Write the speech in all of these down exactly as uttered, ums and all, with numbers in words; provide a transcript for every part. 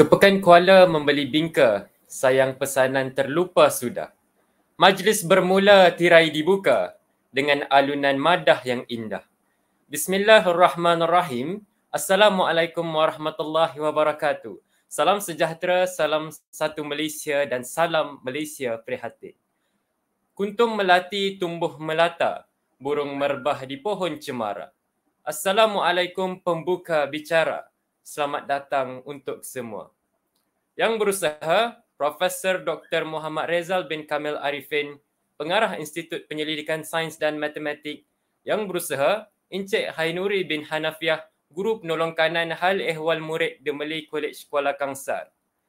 Ke Pekan Kuala membeli bingka, sayang pesanan terlupa sudah. Majlis bermula tirai dibuka dengan alunan madah yang indah. Bismillahirrahmanirrahim. Assalamualaikum warahmatullahi wabarakatuh. Salam sejahtera, salam satu Malaysia dan salam Malaysia prihatin. Kuntum melati tumbuh melata, burung merbah di pohon cemara. Assalamualaikum pembuka bicara. Selamat datang untuk semua. Yang berusaha, Profesor Doktor Muhammad Rezal bin Kamil Arifin, Pengarah Institut Penyelidikan Sains dan Matematik. Yang berusaha, Encik Hainuri bin Hanafiah, Guru Penolong Kanan Hal Ehwal Murid The Malay College Kuala Kangsar.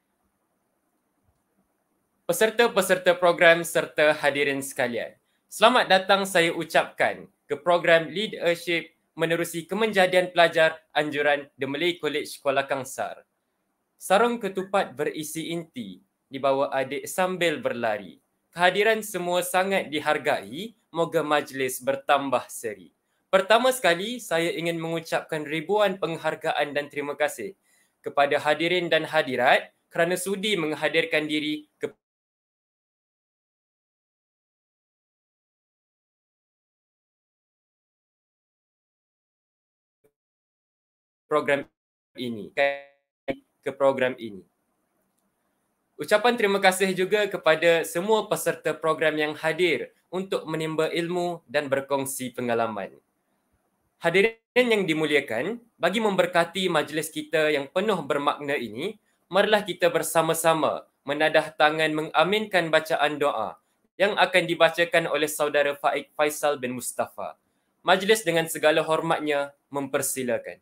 Peserta-peserta program serta hadirin sekalian, selamat datang saya ucapkan ke program Leadership menerusi kemenjadian pelajar anjuran The Malay College Kuala Kangsar. Sarung ketupat berisi inti, dibawa adik sambil berlari. Kehadiran semua sangat dihargai, moga majlis bertambah seri. Pertama sekali, saya ingin mengucapkan ribuan penghargaan dan terima kasih kepada hadirin dan hadirat kerana sudi menghadirkan diri ke program ini. Ke program ini. Ucapan terima kasih juga kepada semua peserta program yang hadir untuk menimba ilmu dan berkongsi pengalaman. Hadirin yang dimuliakan, bagi memberkati majlis kita yang penuh bermakna ini, marilah kita bersama-sama menadah tangan mengaminkan bacaan doa yang akan dibacakan oleh saudara Faik Faisal bin Mustafa. Majlis dengan segala hormatnya mempersilakan.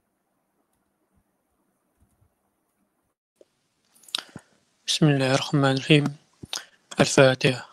Bismillahirrahmanirrahim. Al-Fatihah.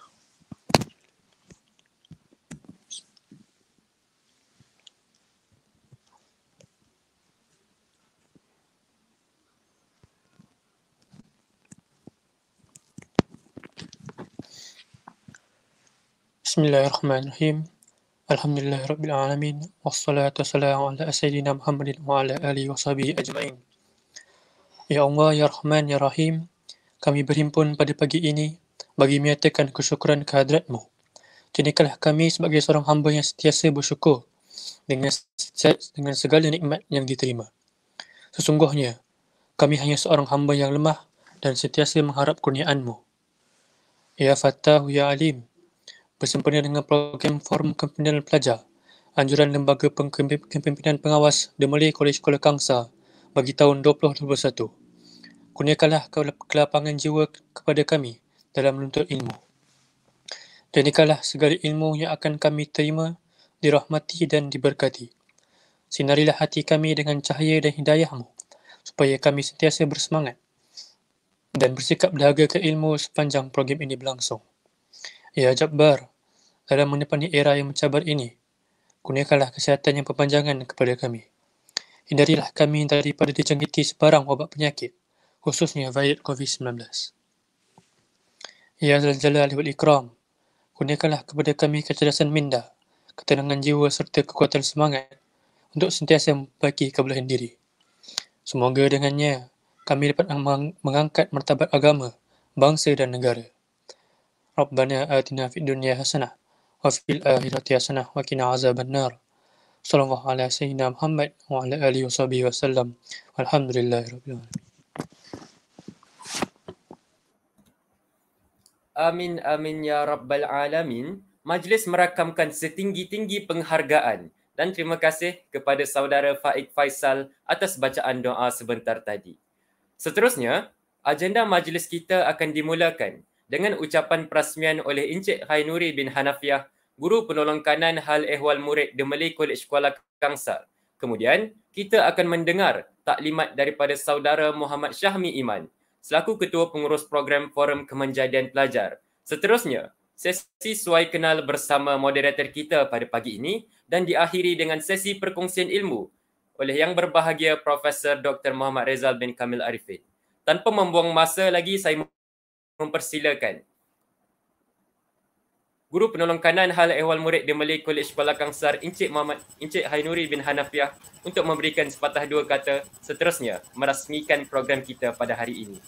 Bismillahirrahmanirrahim. Alhamdulillahirabbil alamin wassalatu wassalamu ala sayyidina Muhammadin wa ala alihi washabihi ajmain. Ya Allah, ya Rahman, ya Rahim, kami berhimpun pada pagi ini bagi menyatakan kesyukuran kehadrat-Mu. Jadikanlah kami sebagai seorang hamba yang sentiasa bersyukur dengan dengan segala nikmat yang diterima. Sesungguhnya, kami hanya seorang hamba yang lemah dan sentiasa mengharap kurniaan-Mu. Ya Fattah, ya Alim, bersempena dengan program Forum Kepimpinan Pelajar, anjuran Lembaga Kepimpinan Pengawas The Malay College Kuala Kangsar bagi tahun dua ribu dua puluh satu. Kurniakanlah kelapangan jiwa kepada kami dalam menuntut ilmu. Jadikanlah segala ilmu yang akan kami terima dirahmati dan diberkati. Sinarilah hati kami dengan cahaya dan hidayah-Mu, supaya kami sentiasa bersemangat dan bersikap dahaga ke ilmu sepanjang program ini berlangsung. Ya Jabbar, dalam menepani era yang mencabar ini, kurniakanlah kesihatan yang berpanjangan kepada kami. Hindarilah kami daripada dijangkiti sebarang wabak penyakit, khususnya virus covid sembilan belas. Ya Zal Jalali wal Ikram, kurniakanlah kepada kami kecerdasan minda, ketenangan jiwa serta kekuatan semangat untuk sentiasa memperbaiki kebelahan diri. Semoga dengannya kami dapat mengangkat martabat agama, bangsa dan negara. Rabbana atina fid dunya hasanah wa fil akhirati hasanah wa qina azabannar. Sallallahu ala sayyidina Muhammad wa ala alihi washabihi wasallam. Walhamdulillahirabbil alamin. Amin amin ya rabbal alamin. Majlis merakamkan setinggi-tinggi penghargaan dan terima kasih kepada saudara Faik Faisal atas bacaan doa sebentar tadi. Seterusnya, agenda majlis kita akan dimulakan dengan ucapan perasmian oleh Encik Hainuri bin Hanafiah, Guru Penolong Kanan Hal Ehwal Murid The Malay College Kuala Kangsar. Kemudian, kita akan mendengar taklimat daripada saudara Muhammad Syahmi Iman, selaku Ketua Pengurus Program Forum Kemenjadian Pelajar. Seterusnya, sesi suai kenal bersama moderator kita pada pagi ini dan diakhiri dengan sesi perkongsian ilmu oleh yang berbahagia Profesor Doktor Muhammad Rezal bin Kamil Arifin. Tanpa membuang masa lagi, saya mempersilakan Guru Penolong Kanan Hal Ehwal Murid di Malay Kolej Kuala Kangsar, Encik Muhammad Encik Hainuri bin Hanafiah untuk memberikan sepatah dua kata, seterusnya merasmikan program kita pada hari ini.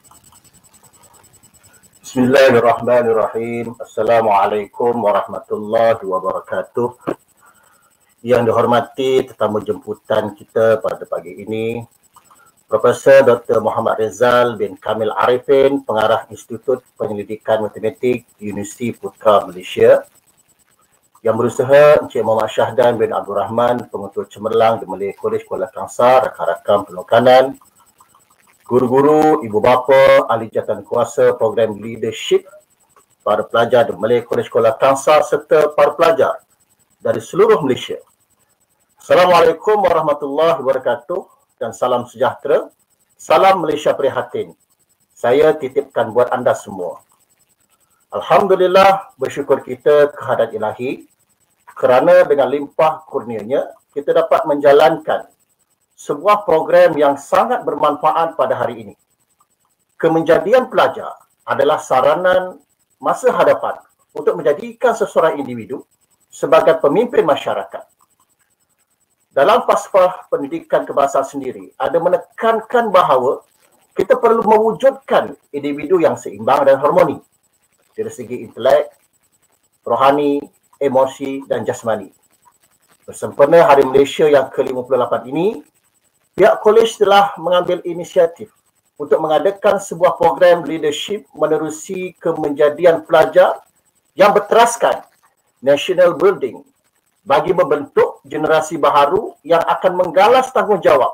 Bismillahirrahmanirrahim. Assalamualaikum warahmatullahi wabarakatuh. Yang dihormati tetamu jemputan kita pada pagi ini, Profesor Doktor Muhammad Rizal bin Kamil Arifin, Pengarah Institut Penyelidikan Matematik Universiti Putra Malaysia, yang berusaha Encik Muhammad Syahdan bin Abdul Rahman, Pengetua Cemerlang di Malay Kolej Kuala Kangsar, rakan-rakan Penolong Kanan, guru-guru, ibu bapa, ahli jawatan kuasa program leadership, para pelajar di Malay Kolej Kuala Kangsar serta para pelajar dari seluruh Malaysia. Assalamualaikum warahmatullahi wabarakatuh dan salam sejahtera. Salam Malaysia prihatin. Saya titipkan buat anda semua. Alhamdulillah, bersyukur kita kehadrat Ilahi kerana dengan limpah kurnianya kita dapat menjalankan sebuah program yang sangat bermanfaat pada hari ini. Kemenjadian pelajar adalah saranan masa hadapan untuk menjadikan seseorang individu sebagai pemimpin masyarakat. Dalam falsafah pendidikan kebangsaan sendiri, ada menekankan bahawa kita perlu mewujudkan individu yang seimbang dan harmoni dari segi intelek, rohani, emosi dan jasmani. Bersempena Hari Malaysia yang ke lima puluh lapan ini, pihak kolej telah mengambil inisiatif untuk mengadakan sebuah program leadership menerusi kemenjadian pelajar yang berteraskan national building bagi membentuk generasi baharu yang akan menggalas tanggungjawab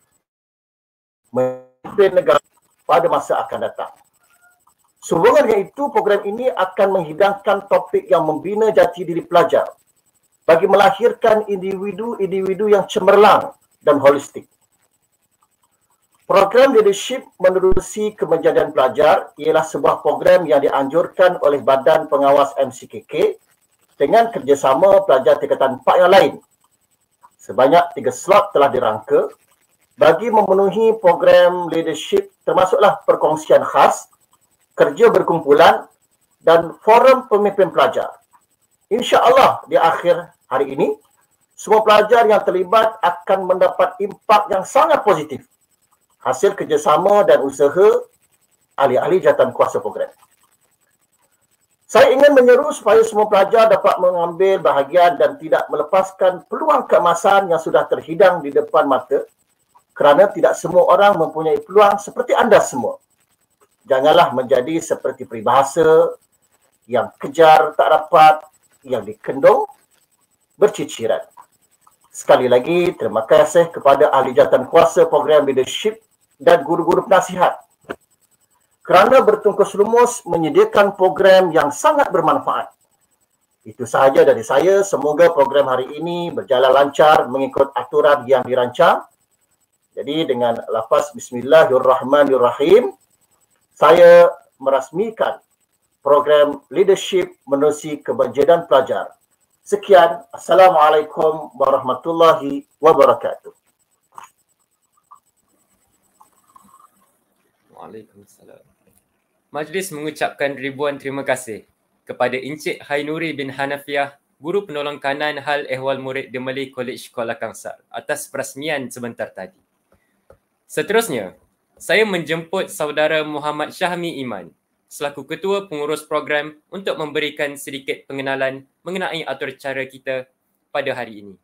memimpin negara pada masa akan datang. Sehubungan dengan itu, program ini akan menghidangkan topik yang membina jati diri pelajar bagi melahirkan individu-individu yang cemerlang dan holistik. Program leadership menerusi kemenjadian pelajar ialah sebuah program yang dianjurkan oleh Badan Pengawas M C K K dengan kerjasama pelajar tingkatan empat yang lain. Sebanyak tiga slot telah dirangka bagi memenuhi program leadership, termasuklah perkongsian khas, kerja berkumpulan dan forum pemimpin pelajar. InsyaAllah di akhir hari ini, semua pelajar yang terlibat akan mendapat impak yang sangat positif hasil kerjasama dan usaha ahli-ahli jawatan kuasa program. Saya ingin menyeru supaya semua pelajar dapat mengambil bahagian dan tidak melepaskan peluang keemasan yang sudah terhidang di depan mata, kerana tidak semua orang mempunyai peluang seperti anda semua. Janganlah menjadi seperti peribahasa yang kejar tak dapat, yang dikendung berciciran. Sekali lagi, terima kasih kepada ahli jawatan kuasa program leadership dan guru-guru penasihat kerana bertungkus lumus menyediakan program yang sangat bermanfaat. Itu sahaja dari saya. Semoga program hari ini berjalan lancar mengikut aturan yang dirancang. Jadi dengan lafaz Bismillahirrahmanirrahim, saya merasmikan program leadership menerusi kemenjadian pelajar. Sekian. Assalamualaikum warahmatullahi wabarakatuh. Waalaikumsalam. Majlis mengucapkan ribuan terima kasih kepada Encik Hainuri bin Hanafiah, Guru Penolong Kanan Hal Ehwal Murid di Malay Kolej Kuala Kangsar atas perasmian sebentar tadi. Seterusnya, saya menjemput saudara Muhammad Syahmi Iman selaku Ketua Pengurus Program untuk memberikan sedikit pengenalan mengenai atur cara kita pada hari ini.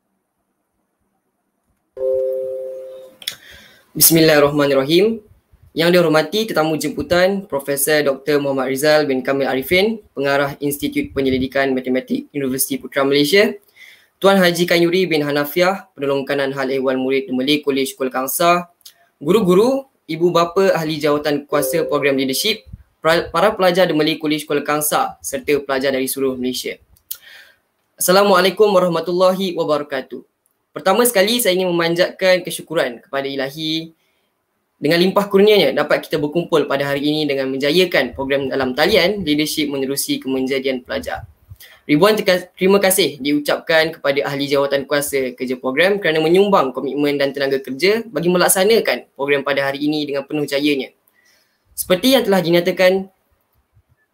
Bismillahirrahmanirrahim. Yang dihormati tetamu jemputan Profesor Doktor Muhammad Rizal bin Kamil Arifin, Pengarah Institut Penyelidikan Matematik Universiti Putra Malaysia, Tuan Haji Kayuri bin Hanafiah, Penolong Kanan Hal Ehwal Murid di Malay Kolej Kuala Kangsar, guru-guru, ibu bapa ahli jawatan kuasa program leadership, para pelajar di Malay Kolej Kuala Kangsar serta pelajar dari seluruh Malaysia. Assalamualaikum warahmatullahi wabarakatuh. Pertama sekali saya ingin memanjatkan kesyukuran kepada Ilahi dengan limpah kurnianya dapat kita berkumpul pada hari ini dengan menjayakan program dalam talian leadership menerusi kemenjadian pelajar. Ribuan terima kasih diucapkan kepada ahli jawatan kuasa kerja program kerana menyumbang komitmen dan tenaga kerja bagi melaksanakan program pada hari ini dengan penuh jayanya. Seperti yang telah dinyatakan,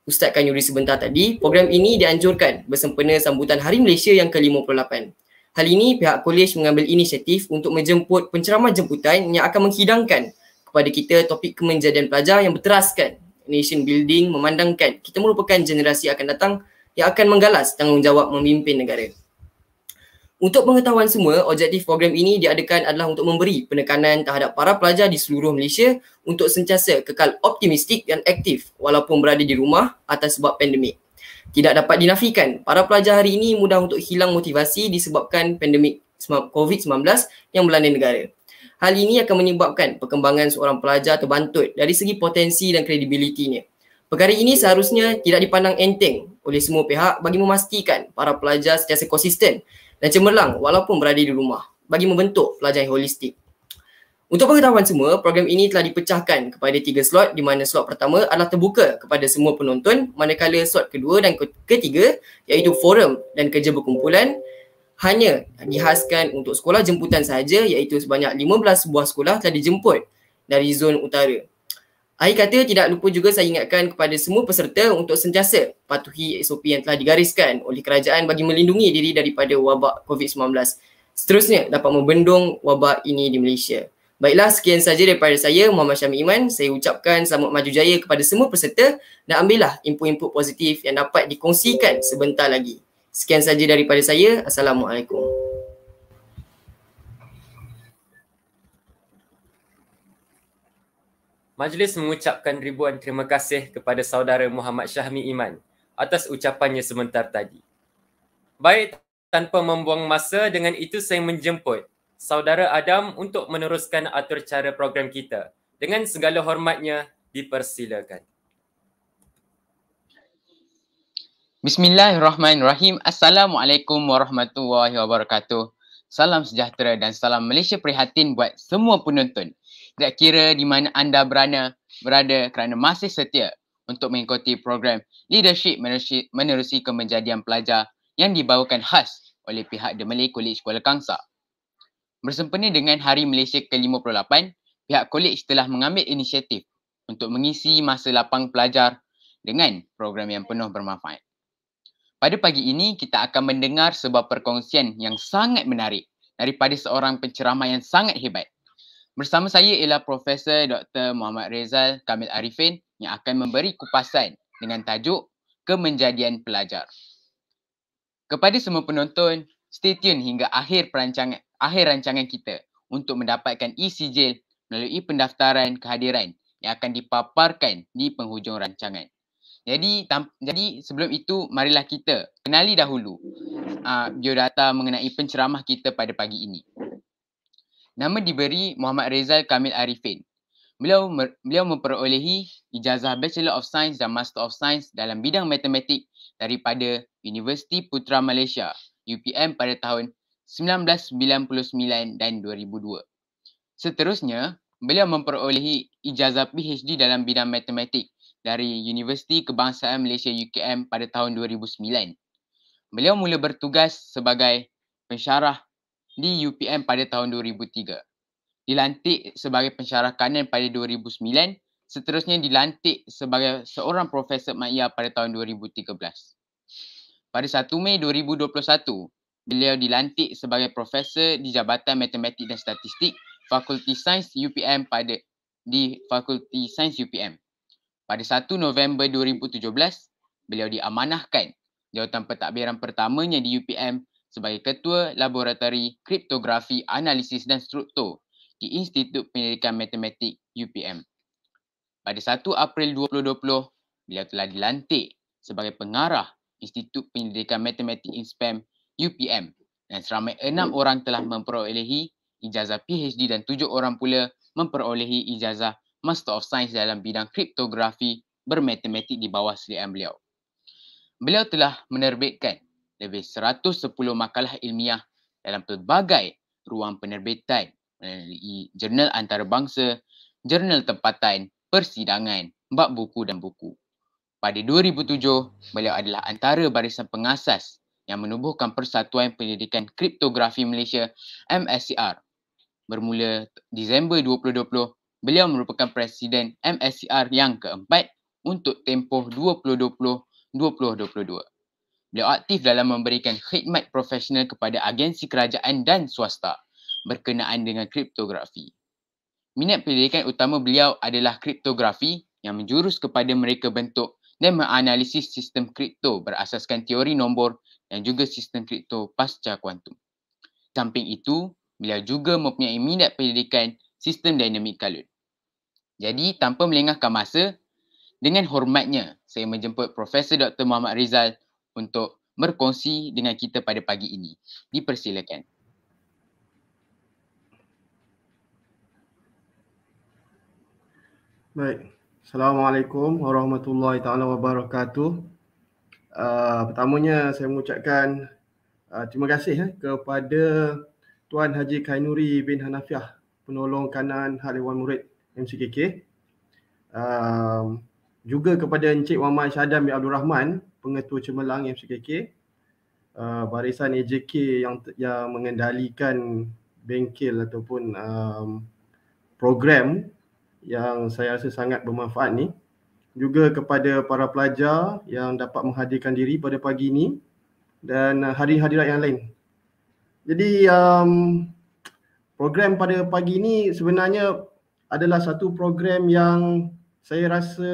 Ustaz Kanyuri sebentar tadi, program ini dianjurkan bersempena sambutan Hari Malaysia yang ke lima puluh lapan. Hal ini, pihak kolej mengambil inisiatif untuk menjemput penceramah jemputan yang akan menghidangkan kepada kita topik kemenjadian pelajar yang berteraskan nation building, memandangkan kita merupakan generasi akan datang yang akan menggalas tanggungjawab memimpin negara. Untuk pengetahuan semua, objektif program ini diadakan adalah untuk memberi penekanan terhadap para pelajar di seluruh Malaysia untuk sentiasa kekal optimistik dan aktif walaupun berada di rumah atas sebab pandemik. Tidak dapat dinafikan, para pelajar hari ini mudah untuk hilang motivasi disebabkan pandemik covid sembilan belas yang melanda negara. Hal ini akan menyebabkan perkembangan seorang pelajar terbantut dari segi potensi dan kredibilitinya. Perkara ini seharusnya tidak dipandang enteng oleh semua pihak bagi memastikan para pelajar sentiasa konsisten dan cemerlang walaupun berada di rumah bagi membentuk pelajar yang holistik. Untuk pengetahuan semua, program ini telah dipecahkan kepada tiga slot di mana slot pertama adalah terbuka kepada semua penonton, manakala slot kedua dan ketiga iaitu forum dan kerja berkumpulan hanya dihaskan untuk sekolah jemputan sahaja, iaitu sebanyak lima belas buah sekolah telah dijemput dari zon utara. Akhir kata, tidak lupa juga saya ingatkan kepada semua peserta untuk sentiasa patuhi S O P yang telah digariskan oleh kerajaan bagi melindungi diri daripada wabak covid sembilan belas. Seterusnya dapat membendung wabak ini di Malaysia. Baiklah, sekian saja daripada saya, Muhammad Syamil Iman. Saya ucapkan selamat maju jaya kepada semua peserta dan ambillah input-input positif yang dapat dikongsikan sebentar lagi. Sekian saja daripada saya. Assalamualaikum. Majlis mengucapkan ribuan terima kasih kepada saudara Muhammad Syahmi Iman atas ucapannya sebentar tadi. Baik, tanpa membuang masa, dengan itu saya menjemput saudara Adam untuk meneruskan atur cara program kita. Dengan segala hormatnya, dipersilakan. Bismillahirrahmanirrahim. Assalamualaikum warahmatullahi wabarakatuh. Salam sejahtera dan salam Malaysia prihatin buat semua penonton. Tidak kira di mana anda berada, berada kerana masih setia untuk mengikuti program Leadership Menerusi, Menerusi Kemenjadian Pelajar yang dibawakan khas oleh pihak The Malay College Kuala Kangsar. Bersempena dengan Hari Malaysia ke lima puluh lapan, pihak kolej telah mengambil inisiatif untuk mengisi masa lapang pelajar dengan program yang penuh bermanfaat. Pada pagi ini, kita akan mendengar sebuah perkongsian yang sangat menarik daripada seorang penceramah yang sangat hebat. Bersama saya ialah Profesor Doktor Muhammad Rizal Kamil Arifin yang akan memberi kupasan dengan tajuk Kemenjadian Pelajar. Kepada semua penonton, stay tune hingga akhir perancangan akhir rancangan kita untuk mendapatkan e-sijil melalui pendaftaran kehadiran yang akan dipaparkan di penghujung rancangan. Jadi tam, jadi sebelum itu, marilah kita kenali dahulu uh, biodata mengenai penceramah kita pada pagi ini. Nama diberi Muhammad Rizal Kamil Arifin. Beliau beliau memperolehi ijazah Bachelor of Science dan Master of Science dalam bidang matematik daripada Universiti Putra Malaysia U P M pada tahun sembilan belas sembilan puluh sembilan dan dua ribu dua. Seterusnya, beliau memperolehi ijazah P H D dalam bidang matematik dari Universiti Kebangsaan Malaysia U K M pada tahun dua ribu sembilan. Beliau mula bertugas sebagai pensyarah di U P M pada tahun dua ribu tiga. Dilantik sebagai pensyarah kanan pada dua ribu sembilan, seterusnya dilantik sebagai seorang profesor makyar pada tahun dua ribu tiga belas. Pada satu Mei dua ribu dua puluh satu, beliau dilantik sebagai profesor di Jabatan Matematik dan Statistik Fakulti Sains U P M pada di Fakulti Sains U P M. Pada satu November dua ribu tujuh belas, beliau diamanahkan jawatan pentadbiran pertamanya di U P M sebagai Ketua Laboratori Kriptografi, Analisis dan Struktur di Institut Pendidikan Matematik U P M. Pada satu April dua ribu dua puluh, beliau telah dilantik sebagai pengarah Institut Pendidikan Matematik I N S P A M U P M dan seramai enam orang telah memperolehi ijazah P H D dan tujuh orang pula memperolehi ijazah Master of Science dalam bidang kriptografi bermatematik di bawah selian beliau. Beliau telah menerbitkan lebih seratus sepuluh makalah ilmiah dalam pelbagai ruang penerbitan melalui jurnal antarabangsa, jurnal tempatan, persidangan, bab buku dan buku. Pada dua ribu tujuh, beliau adalah antara barisan pengasas yang menubuhkan Persatuan Pendidikan Kriptografi Malaysia M S C R. Bermula Disember dua ribu dua puluh, beliau merupakan Presiden M S C R yang keempat untuk tempoh dua ribu dua puluh hingga dua ribu dua puluh dua. Beliau aktif dalam memberikan khidmat profesional kepada agensi kerajaan dan swasta berkenaan dengan kriptografi. Minat pendidikan utama beliau adalah kriptografi yang menjurus kepada mereka bentuk dan menganalisis sistem kripto berasaskan teori nombor dan juga sistem kripto pasca kuantum. Samping itu, beliau juga mempunyai minat pendidikan sistem dinamik kalut. Jadi, tanpa melengahkan masa, dengan hormatnya saya menjemput Profesor Doktor Muhammad Rizal untuk berkongsi dengan kita pada pagi ini. Dipersilakan. Baik. Assalamualaikum warahmatullahi taala wabarakatuh. Uh, pertamanya saya mengucapkan uh, terima kasih eh, kepada Tuan Haji Kainuri bin Hanafiah, penolong kanan Hal Ehwal Murid M C K K. Uh, juga kepada Encik Muhammad Syadam bin Abdul Rahman, Pengetua Cemerlang M C K K. Uh, barisan A J K yang yang mengendalikan bengkel ataupun um, program yang saya rasa sangat bermanfaat ni. Juga kepada para pelajar yang dapat menghadirkan diri pada pagi ini dan hadirin-hadirat yang lain. Jadi um, program pada pagi ini sebenarnya adalah satu program yang saya rasa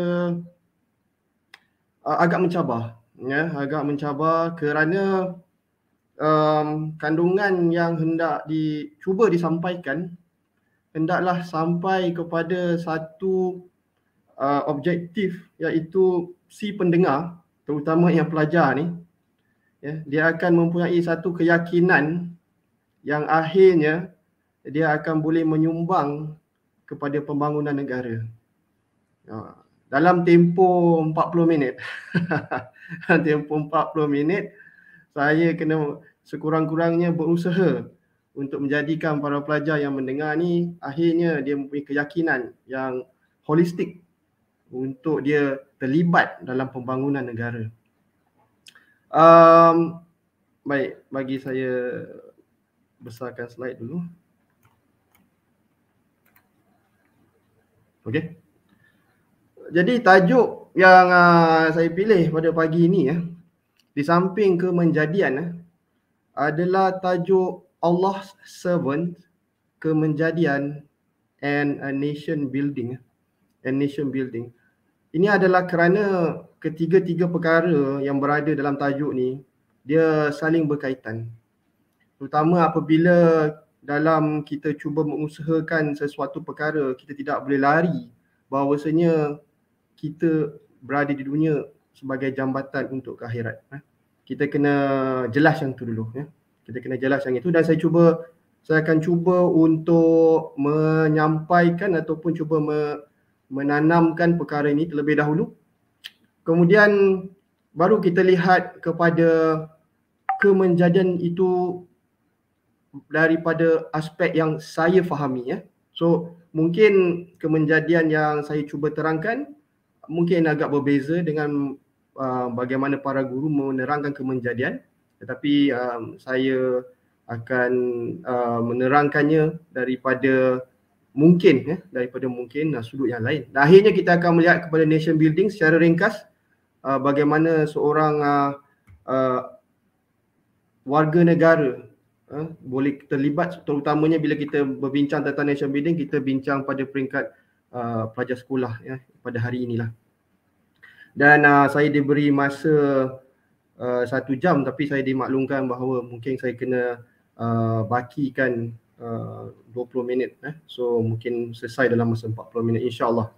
uh, agak mencabar, ya, agak mencabar kerana um, kandungan yang hendak dicuba disampaikan hendaklah sampai kepada satu uh, objektif, iaitu si pendengar, terutama yang pelajar ni, ya, dia akan mempunyai satu keyakinan yang akhirnya dia akan boleh menyumbang kepada pembangunan negara. Uh, dalam tempoh empat puluh minit, dalam tempoh empat puluh minit, saya kena sekurang-kurangnya berusaha untuk menjadikan para pelajar yang mendengar ni akhirnya dia mempunyai keyakinan yang holistik untuk dia terlibat dalam pembangunan negara. Um, baik, bagi saya besarkan slide dulu. Okey. Jadi tajuk yang uh, saya pilih pada pagi ini ya, di samping kemenjadian uh, adalah tajuk Allah's Servant, Kemenjadian and a Nation Building. And Nation Building. Ini adalah kerana ketiga-tiga perkara yang berada dalam tajuk ni, dia saling berkaitan. Terutama apabila dalam kita cuba mengusahakan sesuatu perkara, kita tidak boleh lari bahawasanya kita berada di dunia sebagai jambatan untuk ke akhirat. Kita kena jelas yang tu dulu. Ya. Kita kena jelas yang itu dan saya cuba, saya akan cuba untuk menyampaikan ataupun cuba me, menanamkan perkara ini terlebih dahulu. Kemudian baru kita lihat kepada kemenjadian itu daripada aspek yang saya fahami ya. So mungkin kemenjadian yang saya cuba terangkan mungkin agak berbeza dengan uh, bagaimana para guru menerangkan kemenjadian. Tetapi um, saya akan uh, menerangkannya daripada mungkin ya, daripada mungkin uh, sudut yang lain. Dan akhirnya kita akan melihat kepada nation building secara ringkas, uh, bagaimana seorang uh, uh, warga negara uh, boleh terlibat, terutamanya bila kita berbincang tentang nation building, kita bincang pada peringkat uh, pelajar sekolah ya, pada hari inilah. Dan uh, saya diberi masa Uh, satu jam, tapi saya dimaklumkan bahawa mungkin saya kena uh, bakikan uh, dua puluh minit. Eh. So mungkin selesai dalam masa empat puluh minit insyaAllah.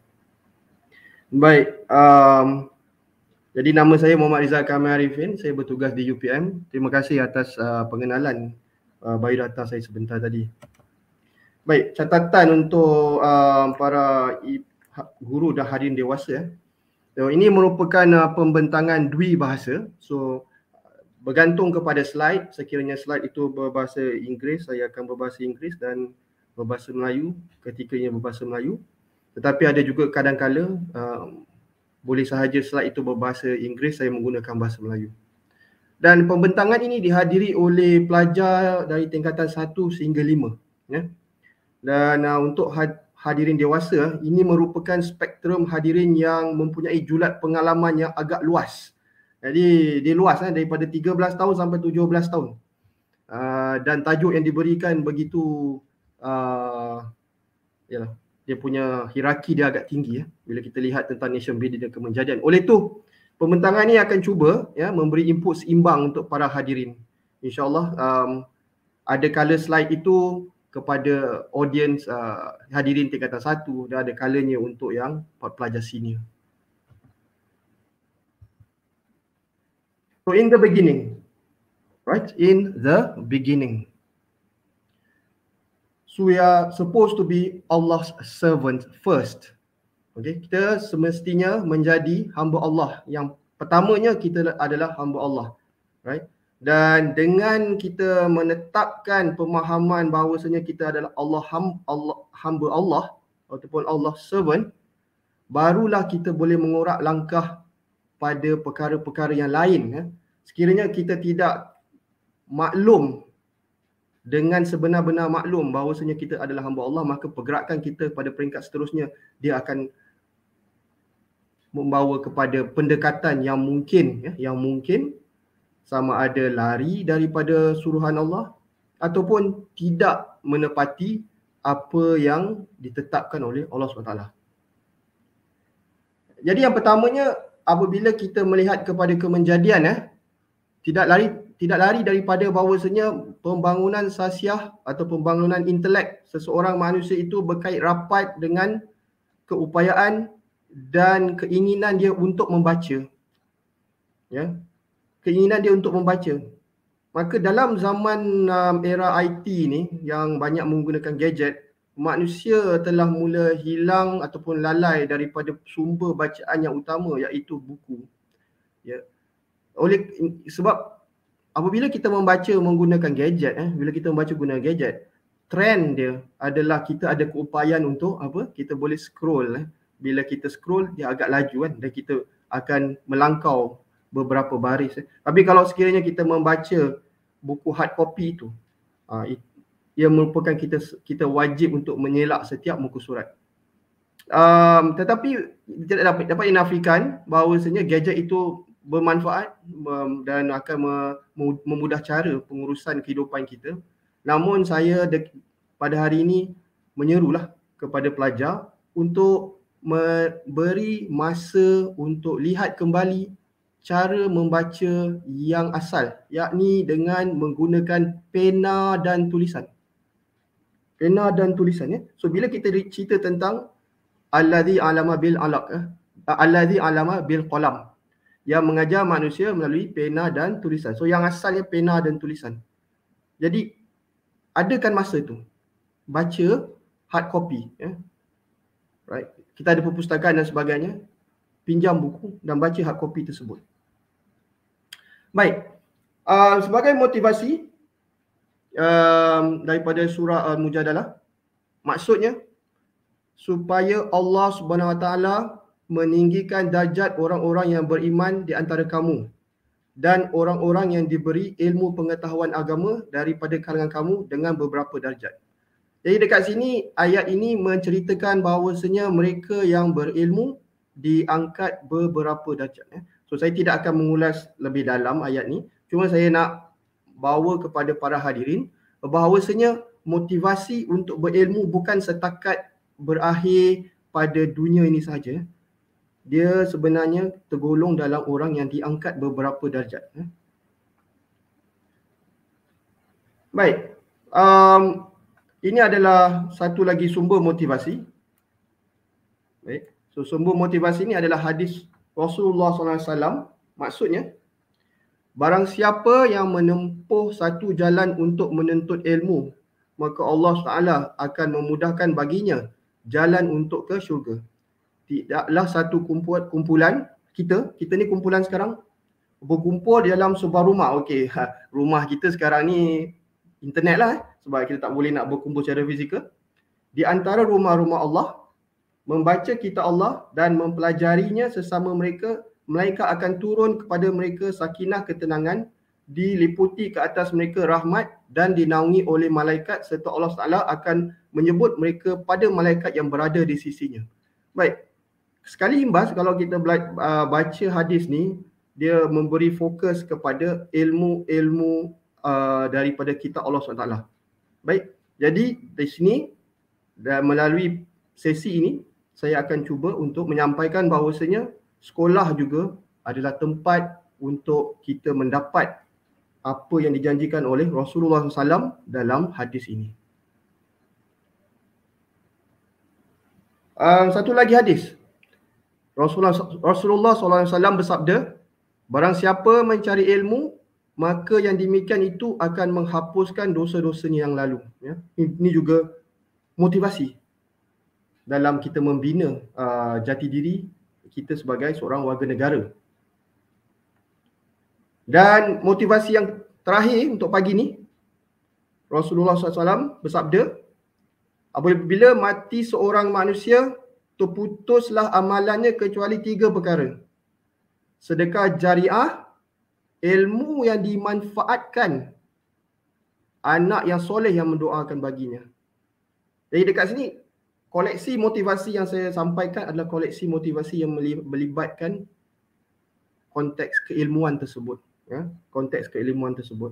Baik, um, jadi nama saya Muhammad Rizal Kamil Arifin, saya bertugas di U P M. Terima kasih atas uh, pengenalan uh, biodata saya sebentar tadi. Baik, catatan untuk uh, para guru dan hadirin dewasa. Eh. So, ini merupakan uh, pembentangan dwi bahasa. So bergantung kepada slide, sekiranya slide itu berbahasa Inggeris, saya akan berbahasa Inggeris dan berbahasa Melayu ketika ia berbahasa Melayu. Tetapi ada juga kadang-kala uh, boleh sahaja slide itu berbahasa Inggeris, saya menggunakan bahasa Melayu. Dan pembentangan ini dihadiri oleh pelajar dari tingkatan satu sehingga lima. Ya. Dan uh, untuk had- hadirin dewasa, ini merupakan spektrum hadirin yang mempunyai julat pengalaman yang agak luas. Jadi dia luas eh, daripada tiga belas tahun sampai tujuh belas tahun. Uh, dan tajuk yang diberikan begitu uh, yalah, dia punya hierarki dia agak tinggi ya, bila kita lihat tentang nation building dan kemenjadian. Oleh itu, pembentangan ini akan cuba ya memberi input seimbang untuk para hadirin. InsyaAllah um, ada color slide itu kepada audience uh, hadirin tingkatan satu dan ada colornya untuk yang pelajar senior. So in the beginning, right? In the beginning, so we are supposed to be Allah's servant first. Okay, kita semestinya menjadi hamba Allah. Yang pertamanya kita adalah hamba Allah, right? Dan dengan kita menetapkan pemahaman bahawasanya kita adalah Allah, Allah hamba Allah ataupun Allah servant, barulah kita boleh mengorak langkah pada perkara-perkara yang lain. Ya. Sekiranya kita tidak maklum dengan sebenar-benar maklum bahawasanya kita adalah hamba Allah, maka pergerakan kita pada peringkat seterusnya dia akan membawa kepada pendekatan yang mungkin ya, yang mungkin sama ada lari daripada suruhan Allah ataupun tidak menepati apa yang ditetapkan oleh Allah subhanahu wa taala. Jadi yang pertamanya, apabila kita melihat kepada kemenjadian eh, tidak lari tidak lari daripada bahawasanya pembangunan sasiah atau pembangunan intelek seseorang manusia itu berkait rapat dengan keupayaan dan keinginan dia untuk membaca. Ya. Keinginan dia untuk membaca. Maka dalam zaman um, era I T ni yang banyak menggunakan gadget, manusia telah mula hilang ataupun lalai daripada sumber bacaan yang utama, iaitu buku. Ya. Oleh sebab apabila kita membaca menggunakan gadget, eh, bila kita membaca guna gadget, trend dia adalah kita ada keupayaan untuk apa? Kita boleh scroll. Eh. Bila kita scroll, dia agak laju kan, dan kita akan melangkau beberapa baris. Eh. Tapi kalau sekiranya kita membaca buku hard copy itu, uh, ia merupakan kita kita wajib untuk mengelak setiap muka surat. Um, tetapi tidak dapat dapat dinafikan bahawasanya gadget itu bermanfaat um, dan akan memudahkan cara pengurusan kehidupan kita. Namun saya de- pada hari ini menyerulah kepada pelajar untuk memberi masa untuk lihat kembali cara membaca yang asal, yakni dengan menggunakan pena dan tulisan. Pena dan tulisan ya. So bila kita cerita tentang allazi alama bil alaq, eh? allazi alama bil qalam, yang mengajar manusia melalui pena dan tulisan. So yang asalnya pena dan tulisan. Jadi adakan masa tu baca hard copy ya. Right. Kita ada perpustakaan dan sebagainya, pinjam buku dan baca hard copy tersebut. Baik. Uh, sebagai motivasi um, daripada surah Al-Mujadalah, maksudnya supaya Allah Subhanahu Wa Taala meninggikan darjat orang-orang yang beriman di antara kamu dan orang-orang yang diberi ilmu pengetahuan agama daripada kalangan kamu dengan beberapa darjat. Jadi dekat sini ayat ini menceritakan bahawasanya mereka yang berilmu diangkat beberapa darjat. So saya tidak akan mengulas lebih dalam ayat ni. Cuma saya nak bawa kepada para hadirin bahawasanya motivasi untuk berilmu bukan setakat berakhir pada dunia ini sahaja. Dia sebenarnya tergolong dalam orang yang diangkat beberapa darjat. Baik. Um, ini adalah satu lagi sumber motivasi. Baik. So sumber motivasi ini adalah hadis Rasulullah sallallahu alaihi wasallam. Maksudnya, barang siapa yang menempuh satu jalan untuk menuntut ilmu, maka Allah subhanahu wa taala akan memudahkan baginya jalan untuk ke syurga. Tidaklah satu kumpulan, kumpulan kita, kita ni kumpulan sekarang, berkumpul di dalam sebuah rumah. Okey, ha, rumah kita sekarang ni internet lah eh, sebab kita tak boleh nak berkumpul secara fizikal. Di antara rumah-rumah Allah, membaca kitab Allah dan mempelajarinya sesama mereka, melainkan akan turun kepada mereka sakinah, ketenangan diliputi ke atas mereka rahmat dan dinaungi oleh malaikat, serta Allah Taala akan menyebut mereka pada malaikat yang berada di sisinya. Baik, sekali imbas kalau kita baca hadis ni, dia memberi fokus kepada ilmu-ilmu uh, daripada kitab Allah subhanahu wa taala. Baik, jadi di sini dan melalui sesi ini saya akan cuba untuk menyampaikan bahawasanya sekolah juga adalah tempat untuk kita mendapat apa yang dijanjikan oleh Rasulullah sallallahu alaihi wasallam dalam hadis ini. Um, satu lagi hadis. Rasulullah, Rasulullah sallallahu alaihi wasallam bersabda, barang siapa mencari ilmu, maka yang demikian itu akan menghapuskan dosa-dosanya yang lalu. Ya. Ini juga motivasi dalam kita membina uh, jati diri kita sebagai seorang warga negara. Dan motivasi yang terakhir untuk pagi ni, Rasulullah sallallahu alaihi wasallam bersabda, apabila mati seorang manusia, terputuslah amalannya kecuali tiga perkara. Sedekah jariah, ilmu yang dimanfaatkan, anak yang soleh yang mendoakan baginya. Jadi dekat sini, koleksi motivasi yang saya sampaikan adalah koleksi motivasi yang melibatkan konteks keilmuan tersebut. Ya, konteks keilmuan tersebut.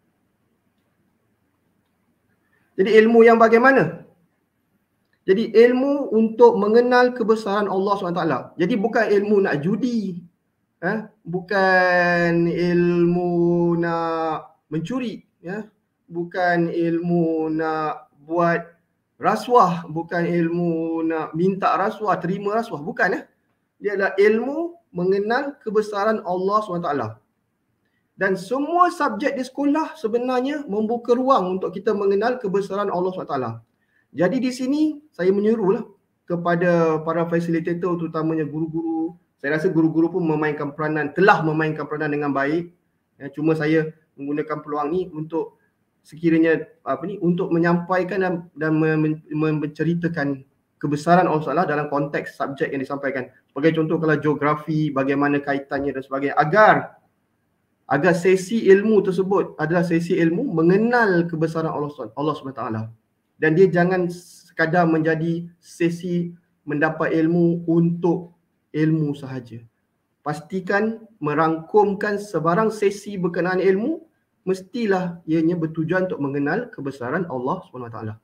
Jadi ilmu yang bagaimana? Jadi ilmu untuk mengenal kebesaran Allah subhanahu wa taala. Jadi bukan ilmu nak judi. Eh? Bukan ilmu nak mencuri. Ya? Bukan ilmu nak buat rasuah. Bukan ilmu nak minta rasuah, terima rasuah. Bukan. Eh? Dia adalah ilmu mengenal kebesaran Allah subhanahu wa taala. Dan semua subjek di sekolah sebenarnya membuka ruang untuk kita mengenal kebesaran Allah subhanahu wa taala. Jadi di sini saya menyuruhlah kepada para fasilitator, terutamanya guru-guru. Saya rasa guru-guru pun memainkan peranan, telah memainkan peranan dengan baik. Ya, cuma saya menggunakan peluang ni untuk sekiranya apa ni untuk menyampaikan dan, dan menceritakan kebesaran Allah subhanahu wa taala dalam konteks subjek yang disampaikan. Sebagai contoh, kalau geografi, bagaimana kaitannya dan sebagainya, agar agar sesi ilmu tersebut adalah sesi ilmu mengenal kebesaran Allah subhanahu wa taala. Dan dia jangan sekadar menjadi sesi mendapat ilmu untuk ilmu sahaja. Pastikan merangkumkan sebarang sesi berkenaan ilmu, mestilah ianya bertujuan untuk mengenal kebesaran Allah subhanahu wa taala.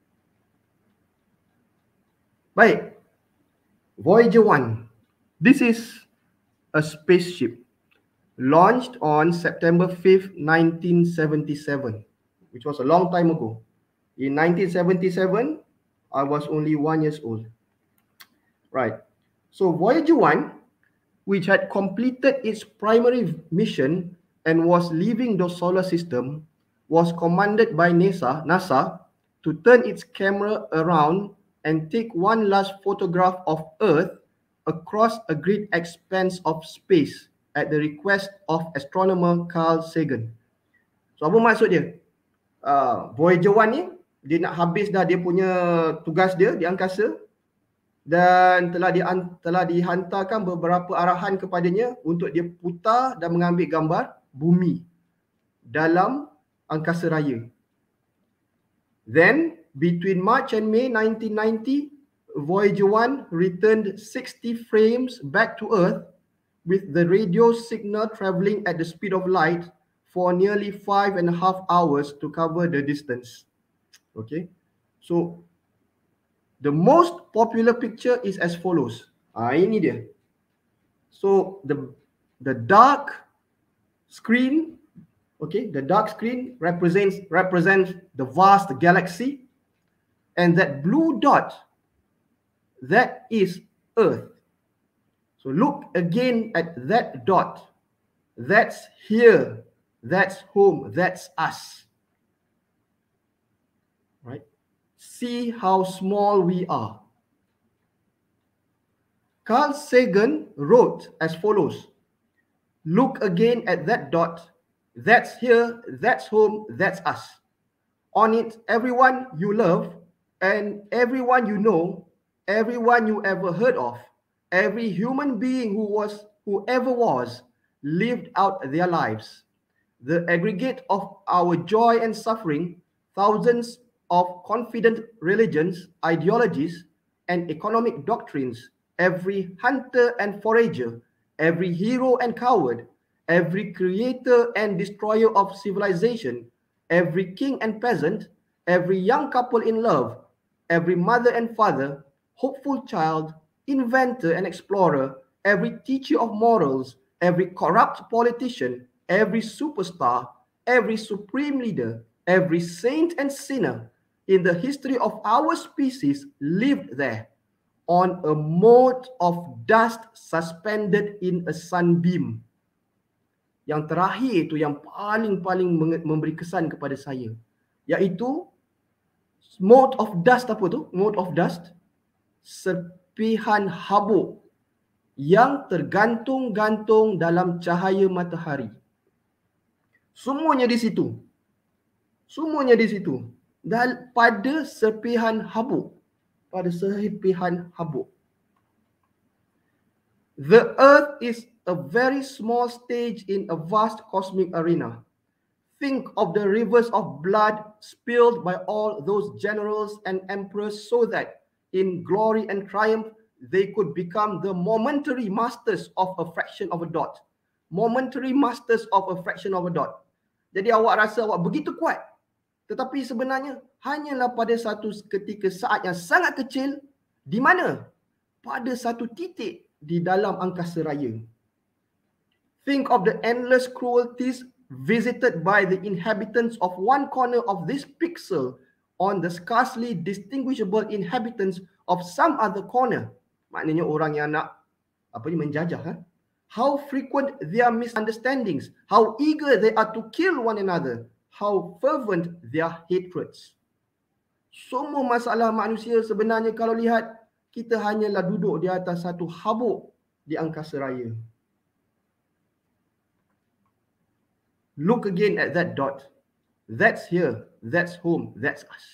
Baik. Voyager one. This is a spaceship launched on September fifth, nineteen seventy-seven, which was a long time ago. In nineteen seventy-seven, I was only one years old. Right. So Voyager one, which had completed its primary mission and was leaving the solar system, was commanded by NASA, NASA to turn its camera around and take one last photograph of Earth across a great expanse of space at the request of astronomer Carl Sagan. So apa maksud dia? Uh, Voyager one ni, dia nak habis dah dia punya tugas dia di angkasa dan telah di, telah dihantarkan beberapa arahan kepadanya untuk dia putar dan mengambil gambar bumi dalam angkasa raya. Then between March and May nineteen ninety, Voyager one returned sixty frames back to Earth with the radio signal travelling at the speed of light for nearly five and a half hours to cover the distance. Okay, so the most popular picture is as follows. Ah, ini dia. So the the dark screen, okay, the dark screen represents represents the vast galaxy, and that blue dot, that is Earth. So look again at that dot. That's here. That's home. That's us. Right? See how small we are. Carl Sagan wrote as follows. Look again at that dot. That's here. That's home. That's us. On it, everyone you love and everyone you know, everyone you ever heard of, every human being who was, whoever was, lived out their lives. the aggregate of our joy and suffering, thousands of confident religions, ideologies, and economic doctrines, every hunter and forager, every hero and coward, every creator and destroyer of civilization, every king and peasant, every young couple in love, every mother and father, hopeful child, inventor and explorer, every teacher of morals, every corrupt politician, every superstar, every supreme leader, every saint and sinner in the history of our species lived there on a mote of dust suspended in a sunbeam. Yang terakhir itu yang paling-paling memberi kesan kepada saya, iaitu mote of dust. Apa tu? Mote of dust, serpihan habuk yang tergantung-gantung dalam cahaya matahari. Semuanya di situ. Semuanya di situ. Dan pada serpihan habuk. Pada serpihan habuk. The earth is a very small stage in a vast cosmic arena. Think of the rivers of blood spilled by all those generals and emperors so that in glory and triumph they could become the momentary masters of a fraction of a dot. Momentary masters of a fraction of a dot. Jadi awak rasa awak begitu kuat, tetapi sebenarnya hanyalah pada satu ketika saat yang sangat kecil. Di mana? Pada satu titik di dalam angkasa raya. Think of the endless cruelties visited by the inhabitants of one corner of this pixel on the scarcely distinguishable inhabitants of some other corner. Maknanya orang yang nak apa ni menjajah. Ha? How frequent their misunderstandings, how eager they are to kill one another, how fervent their hatreds. Semua masalah manusia sebenarnya kalau lihat, kita hanyalah duduk di atas satu habuk di angkasa raya. Look again at that dot. That's here, that's home, that's us.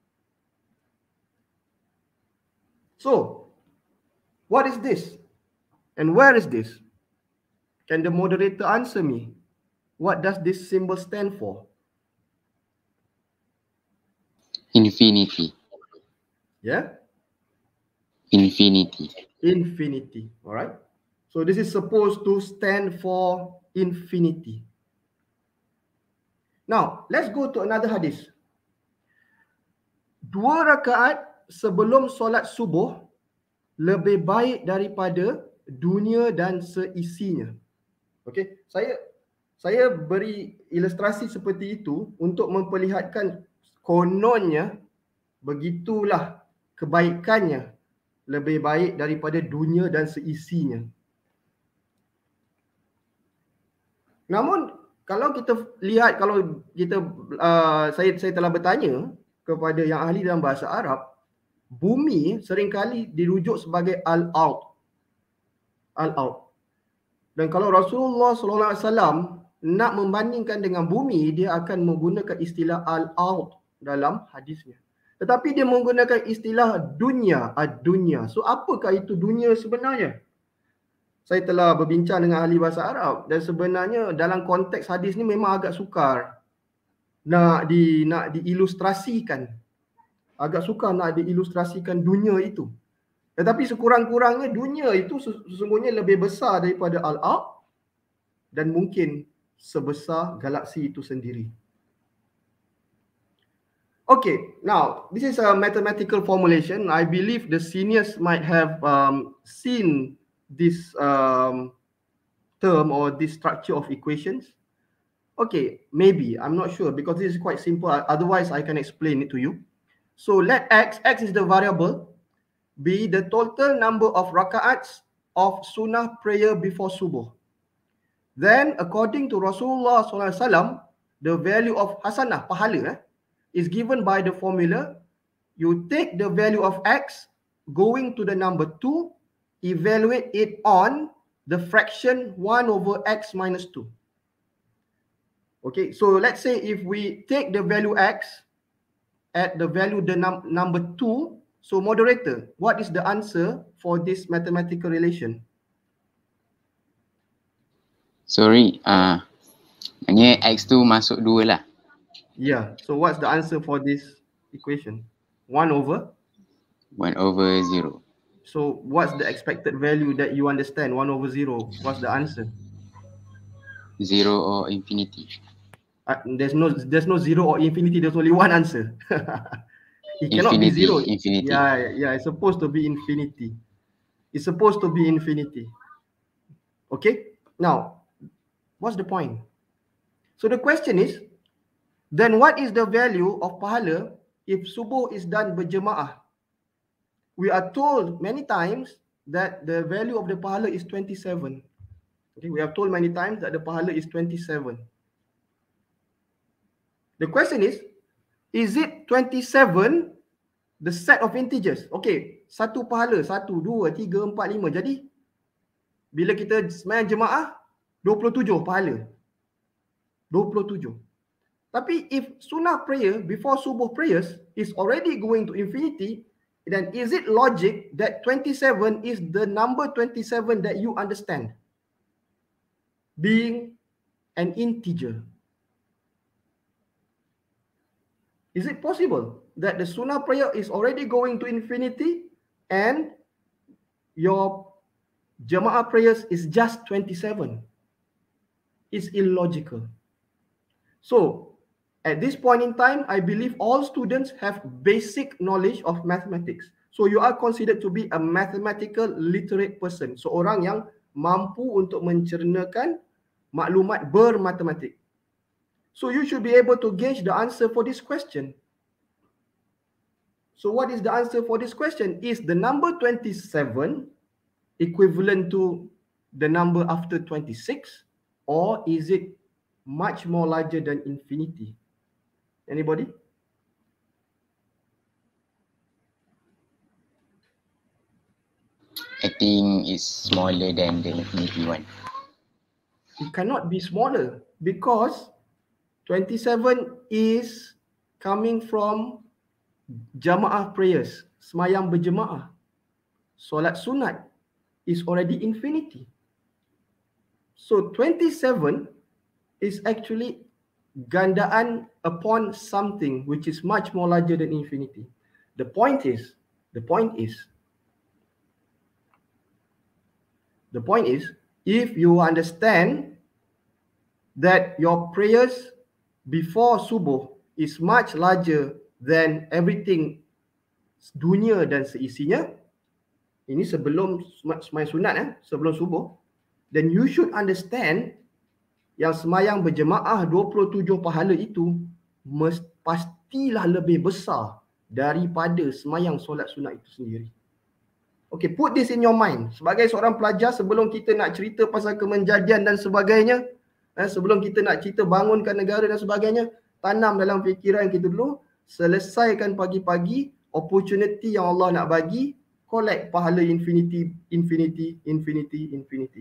So, what is this? And where is this? Can the moderator answer me? What does this symbol stand for? Infinity. Yeah? Infinity. Infinity. All right. So this is supposed to stand for infinity. Now, let's go to another hadis. Dua rakaat sebelum solat subuh lebih baik daripada dunia dan seisinya. Okey, saya saya beri ilustrasi seperti itu untuk memperlihatkan kononnya begitulah kebaikannya lebih baik daripada dunia dan seisinya. Namun kalau kita lihat, kalau kita uh, saya saya telah bertanya kepada yang ahli dalam bahasa Arab, bumi seringkali dirujuk sebagai al-ard. Al-ard. Dan kalau Rasulullah sallallahu alaihi wasallam nak membandingkan dengan bumi, dia akan menggunakan istilah al-ard dalam hadisnya. Tetapi dia menggunakan istilah dunia, ad-dunya. So apakah itu dunia sebenarnya? Saya telah berbincang dengan ahli bahasa Arab dan sebenarnya dalam konteks hadis ni memang agak sukar nak di nak diilustrasikan. Agak sukar nak diilustrasikan dunia itu. Tetapi sekurang-kurangnya dunia itu sesungguhnya lebih besar daripada al-ard dan mungkin sebesar galaksi itu sendiri. Okay, now this is a mathematical formulation. I believe the seniors might have um, seen this um, term or this structure of equations. Okay, maybe, I'm not sure because this is quite simple. Otherwise, I can explain it to you. So let x, x is the variable, be the total number of rakaats of sunnah prayer before subuh. Then according to Rasulullah sallallahu alaihi wasallam, the value of hasanah, pahala, eh, is given by the formula. You take the value of x going to the number two, evaluate it on the fraction one over x minus two. Okay, so let's say if we take the value x at the value the num number two, so moderator, what is the answer for this mathematical relation? Sorry, uh, Maknanya X tu masuk dua lah. Yeah. So what's the answer for this equation? one over? one over zero. So what's the expected value that you understand? one over zero. What's the answer? Zero or infinity. Uh, there's no there's no zero or infinity. There's only one answer. It cannot be Infinity, zero. infinity. Yeah, yeah. It's supposed to be infinity. It's supposed to be infinity. Okay. Now, what's the point? So the question is, then what is the value of pahala if subuh is done berjemaah? We are told many times that the value of the pahala is twenty-seven. Okay, we have told many times that the pahala is twenty-seven. The question is, is it twenty-seven the set of integers? Okay, satu pahala, satu, dua, tiga, empat, lima. Jadi, bila kita sembahyang jemaah, dua puluh tujuh pahala. dua puluh tujuh. Tapi if sunnah prayer before subuh prayers is already going to infinity, then is it logic that twenty-seven is the number twenty-seven that you understand being an integer? Is it possible that the sunnah prayer is already going to infinity and your Jamaah prayers is just twenty-seven? It's illogical. So, at this point in time, I believe all students have basic knowledge of mathematics. So, you are considered to be a mathematical literate person. Seorang yang mampu untuk mencernakan maklumat bermatematik. So, you should be able to gauge the answer for this question. So, what is the answer for this question? Is the number twenty-seven equivalent to the number after twenty-six, or is it much more larger than infinity? Anybody? I think it's smaller than the infinity one. It cannot be smaller because twenty-seven is coming from jamaah prayers, semayang berjemaah. Solat sunat is already infinity. So twenty-seven is actually gandaan upon something which is much more larger than infinity. The point is, the point is, the point is, if you understand that your prayers before subuh is much larger than everything dunia dan seisinya, ini sebelum semayang sunat, eh, sebelum subuh, then you should understand yang semayang berjemaah dua puluh tujuh pahala itu mest, pastilah lebih besar daripada semayang solat sunat itu sendiri. Okay, put this in your mind. Sebagai seorang pelajar, sebelum kita nak cerita pasal kemenjadian dan sebagainya, eh, sebelum kita nak cerita bangunkan negara dan sebagainya, tanam dalam fikiran kita dulu, selesaikan pagi-pagi opportunity yang Allah nak bagi, collect pahala infinity, infinity, infinity, infinity.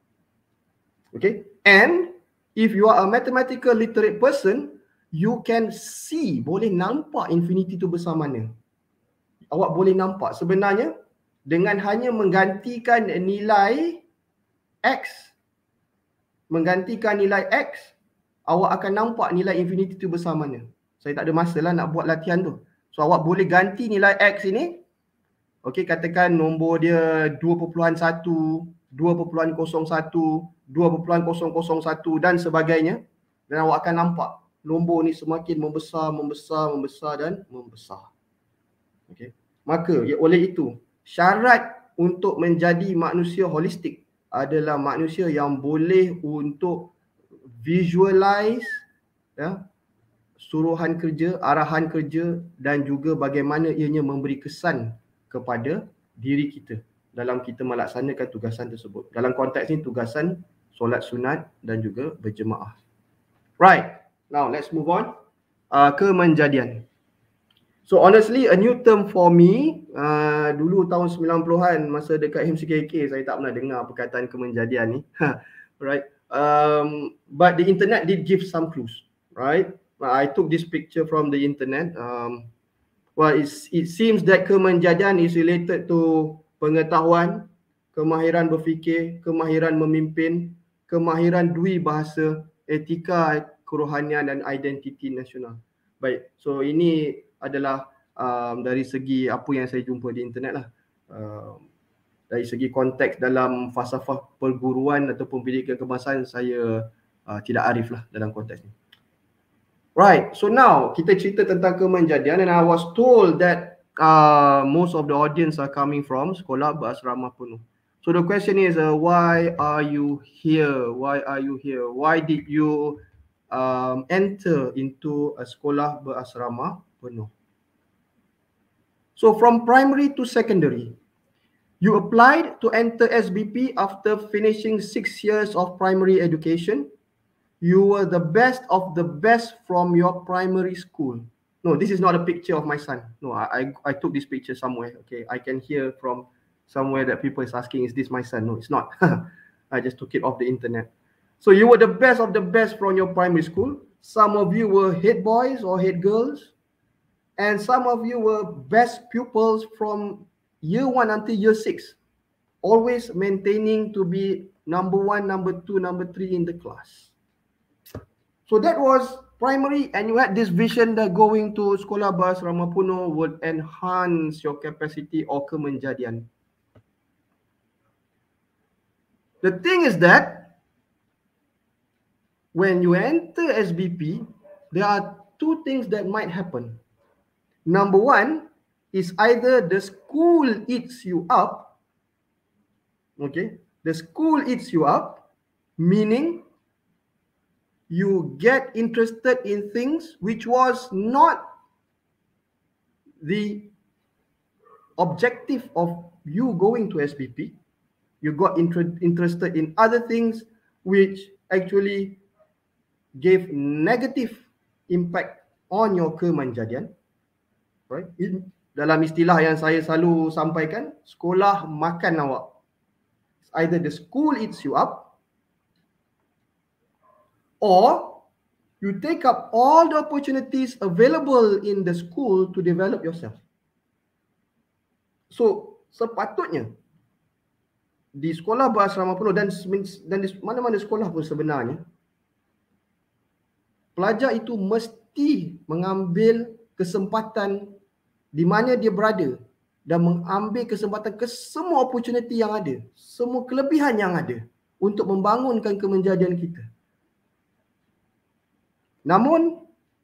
Okay, and if you are a mathematical literate person, you can see, boleh nampak infinity tu besar mana. Awak boleh nampak sebenarnya dengan hanya menggantikan nilai X, menggantikan nilai X, awak akan nampak nilai infinity tu besar mana. Saya tak ada masa lah nak buat latihan tu. So awak boleh ganti nilai X ini. Okey, katakan nombor dia dua perpuluhan satu, dua perpuluhan kosong satu, dua perpuluhan kosong kosong satu dan sebagainya. Dan awak akan nampak nombor ni semakin membesar, membesar, membesar dan membesar. Okey. Maka ya, oleh itu, syarat untuk menjadi manusia holistik adalah manusia yang boleh untuk visualize, ya, suruhan kerja, arahan kerja dan juga bagaimana ianya memberi kesan kepada diri kita dalam kita melaksanakan tugasan tersebut. Dalam konteks ini tugasan solat sunat dan juga berjemaah. Right, now let's move on. Uh, kemenjadian. So honestly, a new term for me, uh, dulu tahun sembilan puluhan masa dekat M C K K, saya tak pernah dengar perkataan kemenjadian ni. Right, um, but the internet did give some clues. Right, I took this picture from the internet. Um, well, it's, it seems that kemenjadian is related to pengetahuan, kemahiran berfikir, kemahiran memimpin, kemahiran dui bahasa etika kerohanian dan identiti nasional. Baik, so ini adalah um, dari segi apa yang saya jumpa di internet lah. Um, dari segi konteks dalam falsafah perguruan ataupun pendidikan kebangsaan, saya uh, tidak arif lah dalam konteks ni. Right, so now kita cerita tentang kemenjadian, and I was told that uh, most of the audience are coming from sekolah berasrama penuh. So the question is, uh, why are you here? Why are you here? Why did you um, enter into a sekolah berasrama penuh? So from primary to secondary, you applied to enter S B P after finishing six years of primary education. You were the best of the best from your primary school. No, this is not a picture of my son. No, I, I, I took this picture somewhere. Okay, I can hear from somewhere that people is asking, is this my son? No, it's not. I just took it off the internet. So you were the best of the best from your primary school. Some of you were head boys or head girls. And some of you were best pupils from year one until year six. Always maintaining to be number one, number two, number three in the class. So that was primary, and you had this vision that going to sekolah berasrama penuh would enhance your capacity or kemenjadian. The thing is that when you enter S B P, there are two things that might happen. Number one is either the school eats you up. Okay, the school eats you up, meaning you get interested in things which was not the objective of you going to S B P. You got inter interested in other things which actually gave negative impact on your kemenjadian. Right? In, dalam istilah yang saya selalu sampaikan, sekolah makan awak. Either the school eats you up, or you take up all the opportunities available in the school to develop yourself. So, sepatutnya di sekolah berasrama penuh dan, dan di mana-mana sekolah pun sebenarnya, pelajar itu mesti mengambil kesempatan di mana dia berada dan mengambil kesempatan ke semua opportunity yang ada, semua kelebihan yang ada untuk membangunkan kemenjadian kita. Namun,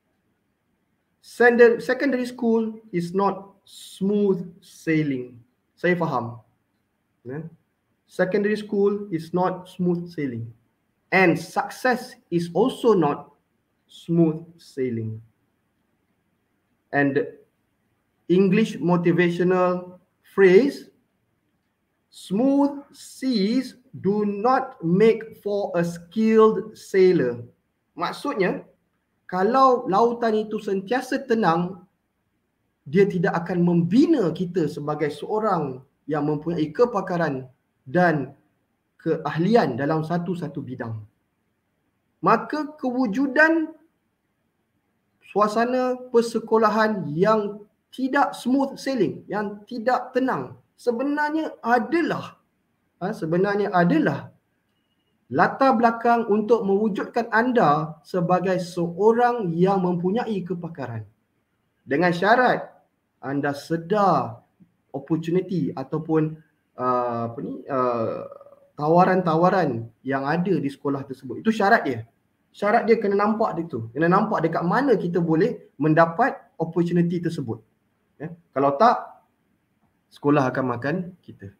secondary school is not smooth sailing. Saya faham. Yeah? Secondary school is not smooth sailing. And success is also not smooth sailing. And English motivational phrase, smooth seas do not make for a skilled sailor. Maksudnya, kalau lautan itu sentiasa tenang, dia tidak akan membina kita sebagai seorang yang mempunyai kepakaran dan keahlian dalam satu-satu bidang. Maka kewujudan suasana persekolahan yang tidak smooth sailing, yang tidak tenang, sebenarnya adalah sebenarnya adalah latar belakang untuk mewujudkan anda sebagai seorang yang mempunyai kepakaran. Dengan syarat anda sedar opportunity ataupun uh, apa ni uh, tawaran-tawaran yang ada di sekolah tersebut. Itu syarat dia. Syarat dia kena nampak dia tu. Kena nampak dekat mana kita boleh mendapat opportunity tersebut. Ya? Kalau tak, sekolah akan makan kita.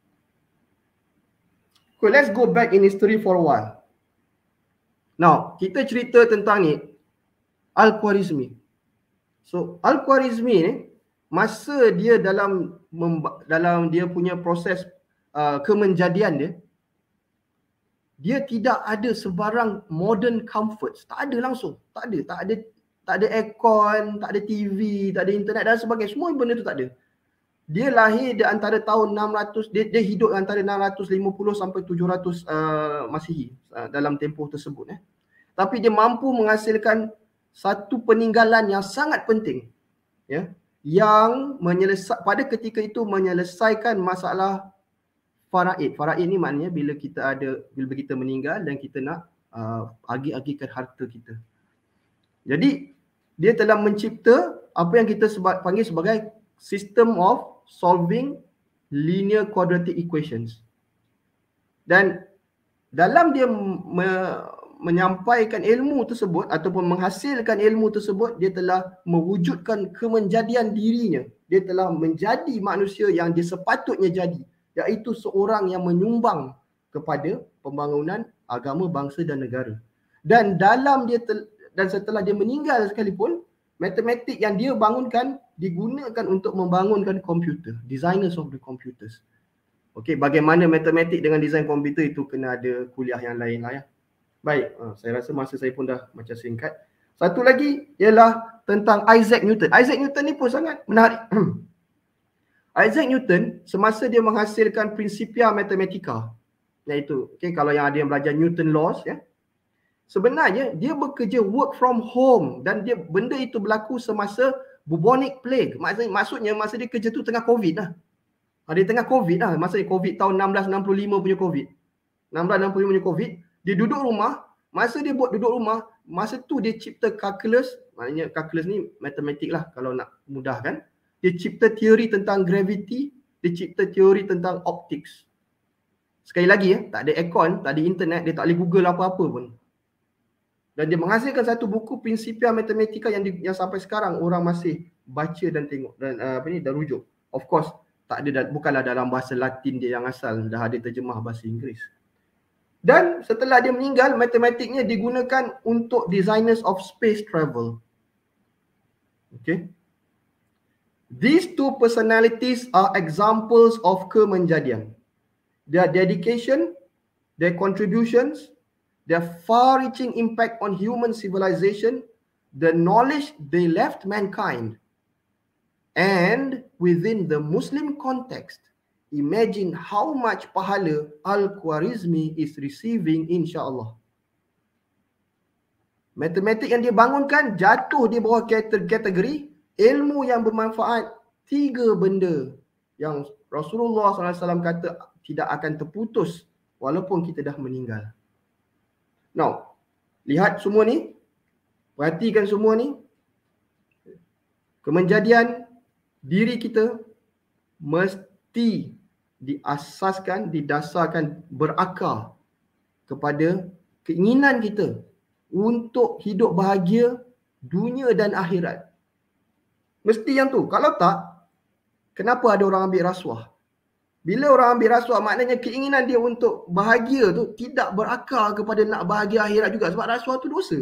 Okay, let's go back in history for a while. Now, kita cerita tentang ni Al-Khwarizmi. So, Al-Khwarizmi ni masa dia dalam dalam dia punya proses uh, kemenjadian dia, dia tidak ada sebarang modern comforts. Tak ada langsung. Tak ada, tak ada tak ada aircon, tak ada T V, tak ada internet dan sebagainya. Semua benda tu tak ada. Dia lahir di antara tahun enam ratus, dia, dia hidup antara enam ratus lima puluh sampai tujuh ratus uh, Masihi uh, dalam tempoh tersebut. Eh. Tapi dia mampu menghasilkan satu peninggalan yang sangat penting. Ya, yang menyelesaikan, pada ketika itu menyelesaikan masalah faraid. Faraid ni maknanya bila kita ada, bila kita meninggal dan kita nak uh, agih-agihkan harta kita. Jadi dia telah mencipta apa yang kita seba- panggil sebagai system of solving linear quadratic equations. Dan dalam dia me- menyampaikan ilmu tersebut ataupun menghasilkan ilmu tersebut, dia telah mewujudkan kemenjadian dirinya. Dia telah menjadi manusia yang dia sepatutnya jadi, iaitu seorang yang menyumbang kepada pembangunan agama, bangsa dan negara. Dan dalam dia tel- dan setelah dia meninggal sekalipun, matematik yang dia bangunkan digunakan untuk membangunkan komputer, designers of the computers. Okey, bagaimana matematik dengan desain komputer itu kena ada kuliah yang lain lah ya. Baik, uh, saya rasa masa saya pun dah macam singkat. Satu lagi ialah tentang Isaac Newton. Isaac Newton ni pun sangat menarik. Isaac Newton semasa dia menghasilkan Principia Mathematica, iaitu okay, kalau yang ada yang belajar Newton Laws ya, sebenarnya dia bekerja work from home dan dia benda itu berlaku semasa bubonic plague. Maksudnya, maksudnya masa dia kerja tu tengah COVID lah. Dia tengah COVID lah. Masa dia COVID tahun enam belas enam puluh lima punya COVID. enam belas enam puluh lima punya COVID. Dia duduk rumah. Masa dia buat duduk rumah, masa tu dia cipta calculus. Maknanya calculus ni matematik lah kalau nak mudahkan. Dia cipta teori tentang gravity. Dia cipta teori tentang optics. Sekali lagi ya, tak ada aircon, tak ada internet, dia tak boleh Google apa-apa pun. Dan dia menghasilkan satu buku Principia Mathematica yang, di, yang sampai sekarang orang masih baca dan tengok dan uh, apa ni dan rujuk. Of course, tak ada, bukanlah dalam bahasa Latin dia yang asal, dah ada terjemah bahasa Inggeris. Dan setelah dia meninggal, matematiknya digunakan untuk designers of space travel. Okay. These two personalities are examples of kemenjadian. Their dedication, their contributions, their far-reaching impact on human civilization, the knowledge they left mankind. And within the Muslim context, imagine how much pahala Al-Khwarizmi is receiving insya-Allah. Matematik yang dia bangunkan jatuh di bawah kategori ilmu yang bermanfaat, tiga benda yang Rasulullah sallallahu alaihi wasallam kata tidak akan terputus walaupun kita dah meninggal. Now, lihat semua ni, perhatikan semua ni. Kemenjadian diri kita mesti diasaskan, didasarkan, berakar kepada keinginan kita untuk hidup bahagia dunia dan akhirat. Mesti yang tu. Kalau tak, kenapa ada orang ambil rasuah? Bila orang ambil rasuah, maknanya keinginan dia untuk bahagia tu tidak berakar kepada nak bahagia akhirat juga. Sebab rasuah tu dosa.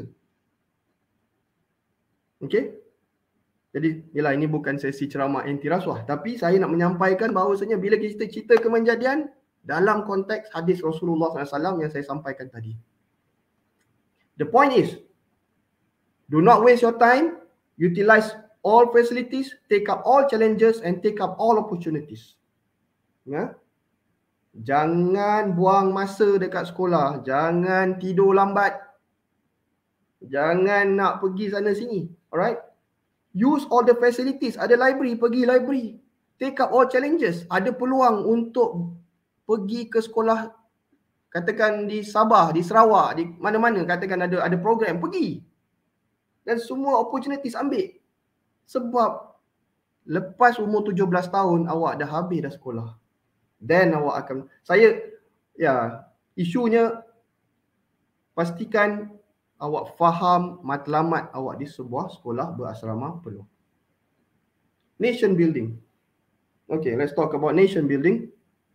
Okey? Jadi, yalah, ini bukan sesi ceramah anti rasuah. Tapi saya nak menyampaikan bahawasanya bila kita cerita kemenjadian, dalam konteks hadis Rasulullah sallallahu alaihi wasallam yang saya sampaikan tadi. The point is, do not waste your time, utilize all facilities, take up all challenges and take up all opportunities. Ya? Jangan buang masa dekat sekolah, jangan tidur lambat, jangan nak pergi sana sini. Alright? Use all the facilities. Ada library, pergi library. Take up all challenges. Ada peluang untuk pergi ke sekolah, katakan di Sabah, di Sarawak, di mana-mana, katakan ada ada program, pergi. Dan semua opportunities ambil. Sebab lepas umur tujuh belas tahun awak dah habis dah sekolah. Then awak akan, saya ya, isunya pastikan awak faham matlamat awak di sebuah sekolah berasrama penuh. Nation building. Okay, let's talk about nation building.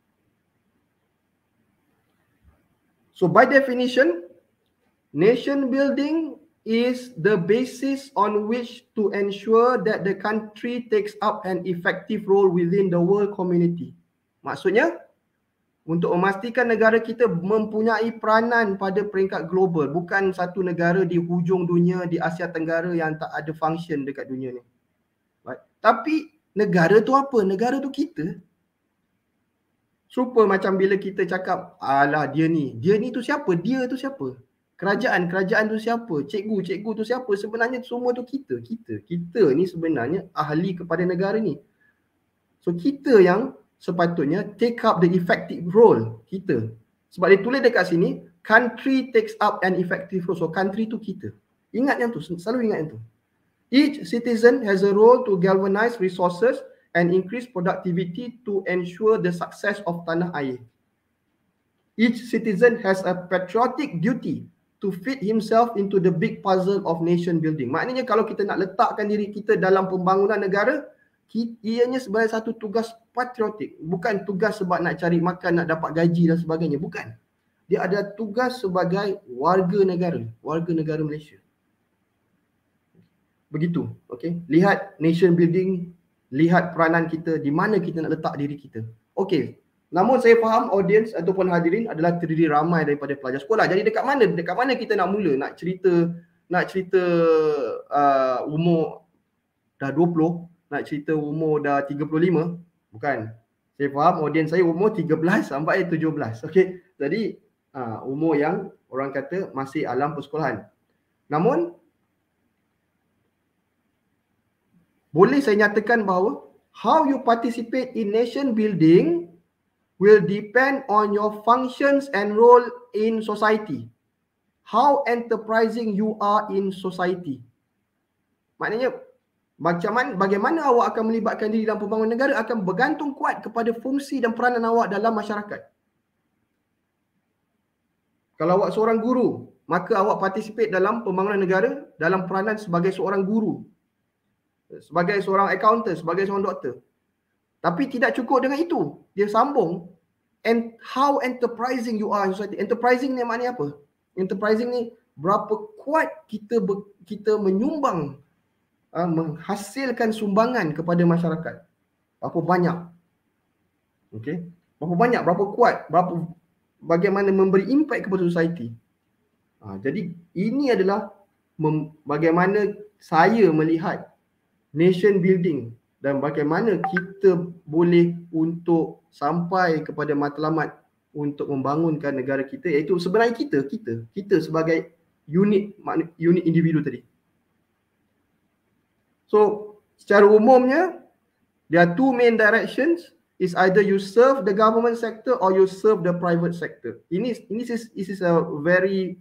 So by definition, nation building is the basis on which to ensure that the country takes up an effective role within the world community. Maksudnya, untuk memastikan negara kita mempunyai peranan pada peringkat global, bukan satu negara di hujung dunia, di Asia Tenggara yang tak ada function dekat dunia ni. Right? Tapi negara tu apa? Negara tu kita. Serupa macam bila kita cakap, alah dia ni, dia ni tu siapa? Dia tu siapa? Kerajaan, kerajaan tu siapa? Cikgu, cikgu tu siapa? Sebenarnya semua tu kita, kita. Kita ni sebenarnya ahli kepada negara ni. So kita yang sepatutnya take up the effective role kita. Sebab dia tulis dekat sini, country takes up an effective role. So country tu kita. Ingat yang tu, selalu ingat yang tu. Each citizen has a role to galvanize resources and increase productivity to ensure the success of tanah air. Each citizen has a patriotic duty to fit himself into the big puzzle of nation building. Maknanya kalau kita nak letakkan diri kita dalam pembangunan negara, ianya sebagai satu tugas patriotik. Bukan tugas sebab nak cari makan, nak dapat gaji dan sebagainya. Bukan. Dia ada tugas sebagai warga negara, warga negara Malaysia. Begitu, okey. Lihat nation building, lihat peranan kita, di mana kita nak letak diri kita. Okey. Namun saya faham audience ataupun hadirin adalah terdiri ramai daripada pelajar sekolah. Jadi dekat mana dekat mana kita nak mula nak cerita nak cerita uh, umur dah dua puluh, nak cerita umur dah tiga puluh lima? Bukan. Saya faham audience saya umur tiga belas sampai tujuh belas. Okey. Jadi uh, umur yang orang kata masih alam persekolahan. Namun boleh saya nyatakan bahawa how you participate in nation building will depend on your functions and role in society. How enterprising you are in society. Maknanya bagaimana, bagaimana awak akan melibatkan diri dalam pembangunan negara akan bergantung kuat kepada fungsi dan peranan awak dalam masyarakat. Kalau awak seorang guru, maka awak participate dalam pembangunan negara dalam peranan sebagai seorang guru, sebagai seorang accountant, sebagai seorang doktor. Tapi tidak cukup dengan itu. Dia sambung, and how enterprising you are in society. Enterprising ni maknanya apa? Enterprising ni berapa kuat kita ber, kita menyumbang, uh, menghasilkan sumbangan kepada masyarakat. Berapa banyak? Okey. Berapa banyak, berapa kuat, berapa bagaimana memberi impact kepada society. Uh, jadi ini adalah mem, bagaimana saya melihat nation building dan bagaimana kita boleh untuk sampai kepada matlamat untuk membangunkan negara kita, iaitu sebenarnya kita kita kita sebagai unit unit individu tadi. So secara umumnya there are two main directions, is either you serve the government sector or you serve the private sector. Ini ini is this is a very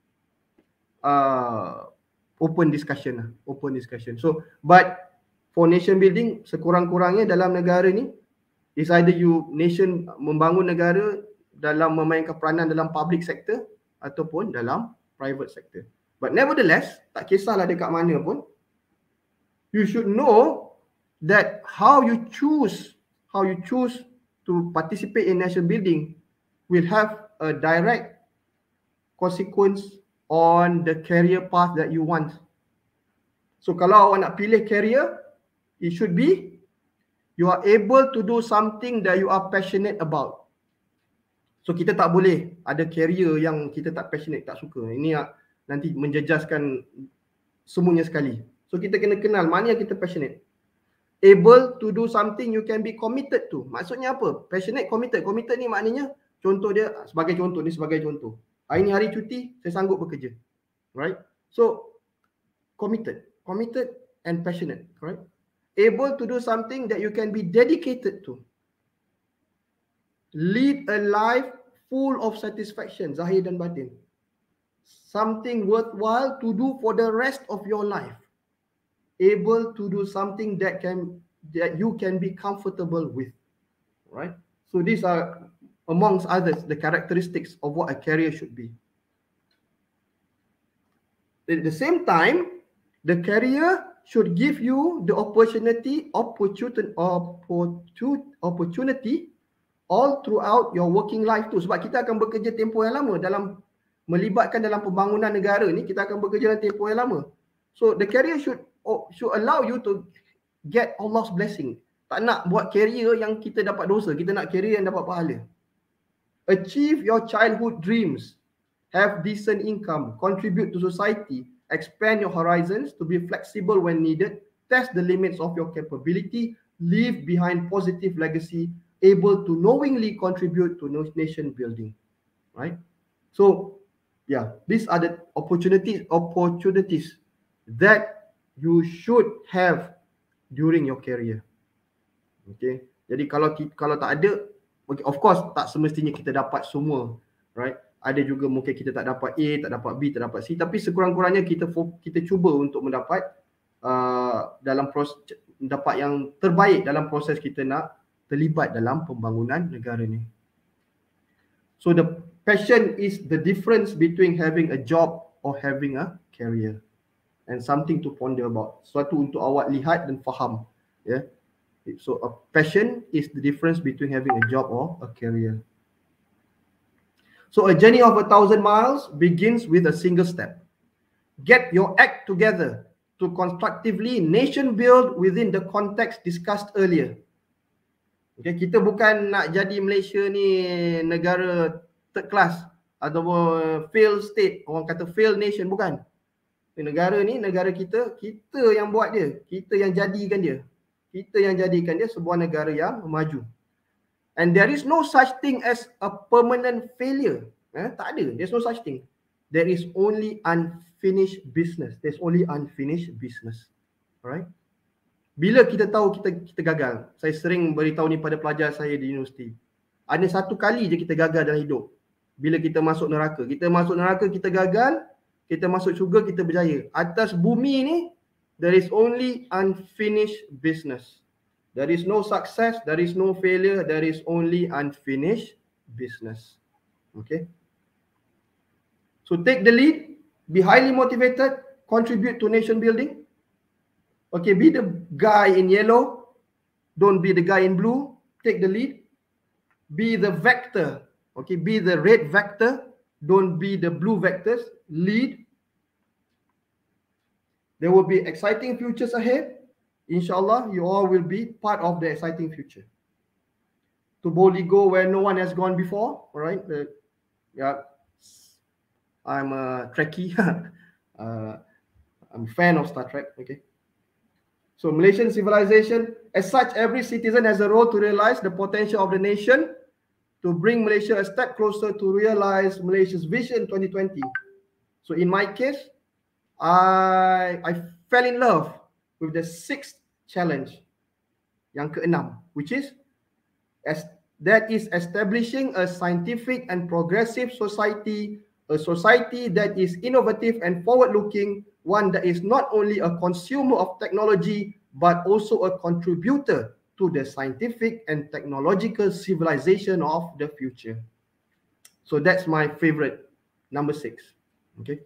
uh, open discussion lah, open discussion. So but for nation building, sekurang-kurangnya dalam negara ni, is either you nation membangun negara dalam memainkan peranan dalam public sector ataupun dalam private sector. But nevertheless, tak kisahlah dekat mana pun, you should know that how you choose, how you choose to participate in nation building will have a direct consequence on the career path that you want. So kalau awak nak pilih career, it should be you are able to do something that you are passionate about. So kita tak boleh ada career yang kita tak passionate, tak suka. Ini nanti menjejaskan semuanya sekali. So kita kena kenal mana yang kita passionate. Able to do something you can be committed to. Maksudnya apa? Passionate, committed. Committed ni maknanya, contoh dia, sebagai contoh ni sebagai contoh. Hari ni hari cuti, saya sanggup bekerja. Right? So committed. Committed and passionate. Right? Able to do something that you can be dedicated to. Lead a life full of satisfaction, zahir dan batin. Something worthwhile to do for the rest of your life. Able to do something that can that you can be comfortable with. Right? So these are amongst others the characteristics of what a career should be. At the same time, the career should give you the opportunity, opportunity, opportunity all throughout your working life tu. Sebab kita akan bekerja tempoh yang lama dalam melibatkan dalam pembangunan negara ni, kita akan bekerja dalam tempoh yang lama. So the career should should allow you to get Allah's blessing. Tak nak buat career yang kita dapat dosa, kita nak career yang dapat pahala. Achieve your childhood dreams, have decent income, contribute to society, expand your horizons to be flexible when needed, test the limits of your capability, leave behind positive legacy, able to knowingly contribute to nation building. Right? So, yeah, these are the opportunities opportunities that you should have during your career. Okay. Jadi kalau kalau tak ada, of course tak semestinya kita dapat semua, right? Ada juga mungkin kita tak dapat A, tak dapat B, tak dapat C, tapi sekurang-kurangnya kita kita cuba untuk mendapat uh, dalam proses dapat yang terbaik dalam proses kita nak terlibat dalam pembangunan negara ni. So the passion is the difference between having a job or having a career, and something to ponder about. Suatu untuk awak lihat dan faham, ya. Yeah? So a passion is the difference between having a job or a career. So a journey of a thousand miles begins with a single step. Get your act together to constructively nation build within the context discussed earlier. Okay, kita bukan nak jadi Malaysia ni negara third class ataupun failed state, orang kata failed nation, bukan. Negara ni negara kita, kita yang buat dia, kita yang jadikan dia. Kita yang jadikan dia sebuah negara yang maju. And there is no such thing as a permanent failure. Eh, tak ada. There's no such thing. There is only unfinished business. There's only unfinished business. Alright? Bila kita tahu kita kita gagal, saya sering beritahu ni pada pelajar saya di universiti. Ada satu kali je kita gagal dalam hidup. Bila kita masuk neraka. Kita masuk neraka, kita gagal. Kita masuk syurga, kita berjaya. Atas bumi ni, there is only unfinished business. There is no success, there is no failure, there is only unfinished business. Okay. So take the lead, be highly motivated, contribute to nation building. Okay, be the guy in yellow, don't be the guy in blue, take the lead. Be the vector, okay, be the red vector, don't be the blue vectors, lead. There will be exciting futures ahead. Inshallah, you all will be part of the exciting future. To boldly go where no one has gone before, all right? Uh, yeah, I'm a Trekkie. uh, I'm a fan of Star Trek, okay? So Malaysian civilization, as such, every citizen has a role to realize the potential of the nation, to bring Malaysia a step closer to realize Malaysia's vision twenty twenty. So in my case, I, I fell in love with the sixth challenge, yang keenam, which is as that is establishing a scientific and progressive society, a society that is innovative and forward-looking, one that is not only a consumer of technology but also a contributor to the scientific and technological civilization of the future. So that's my favorite, number six. Okay.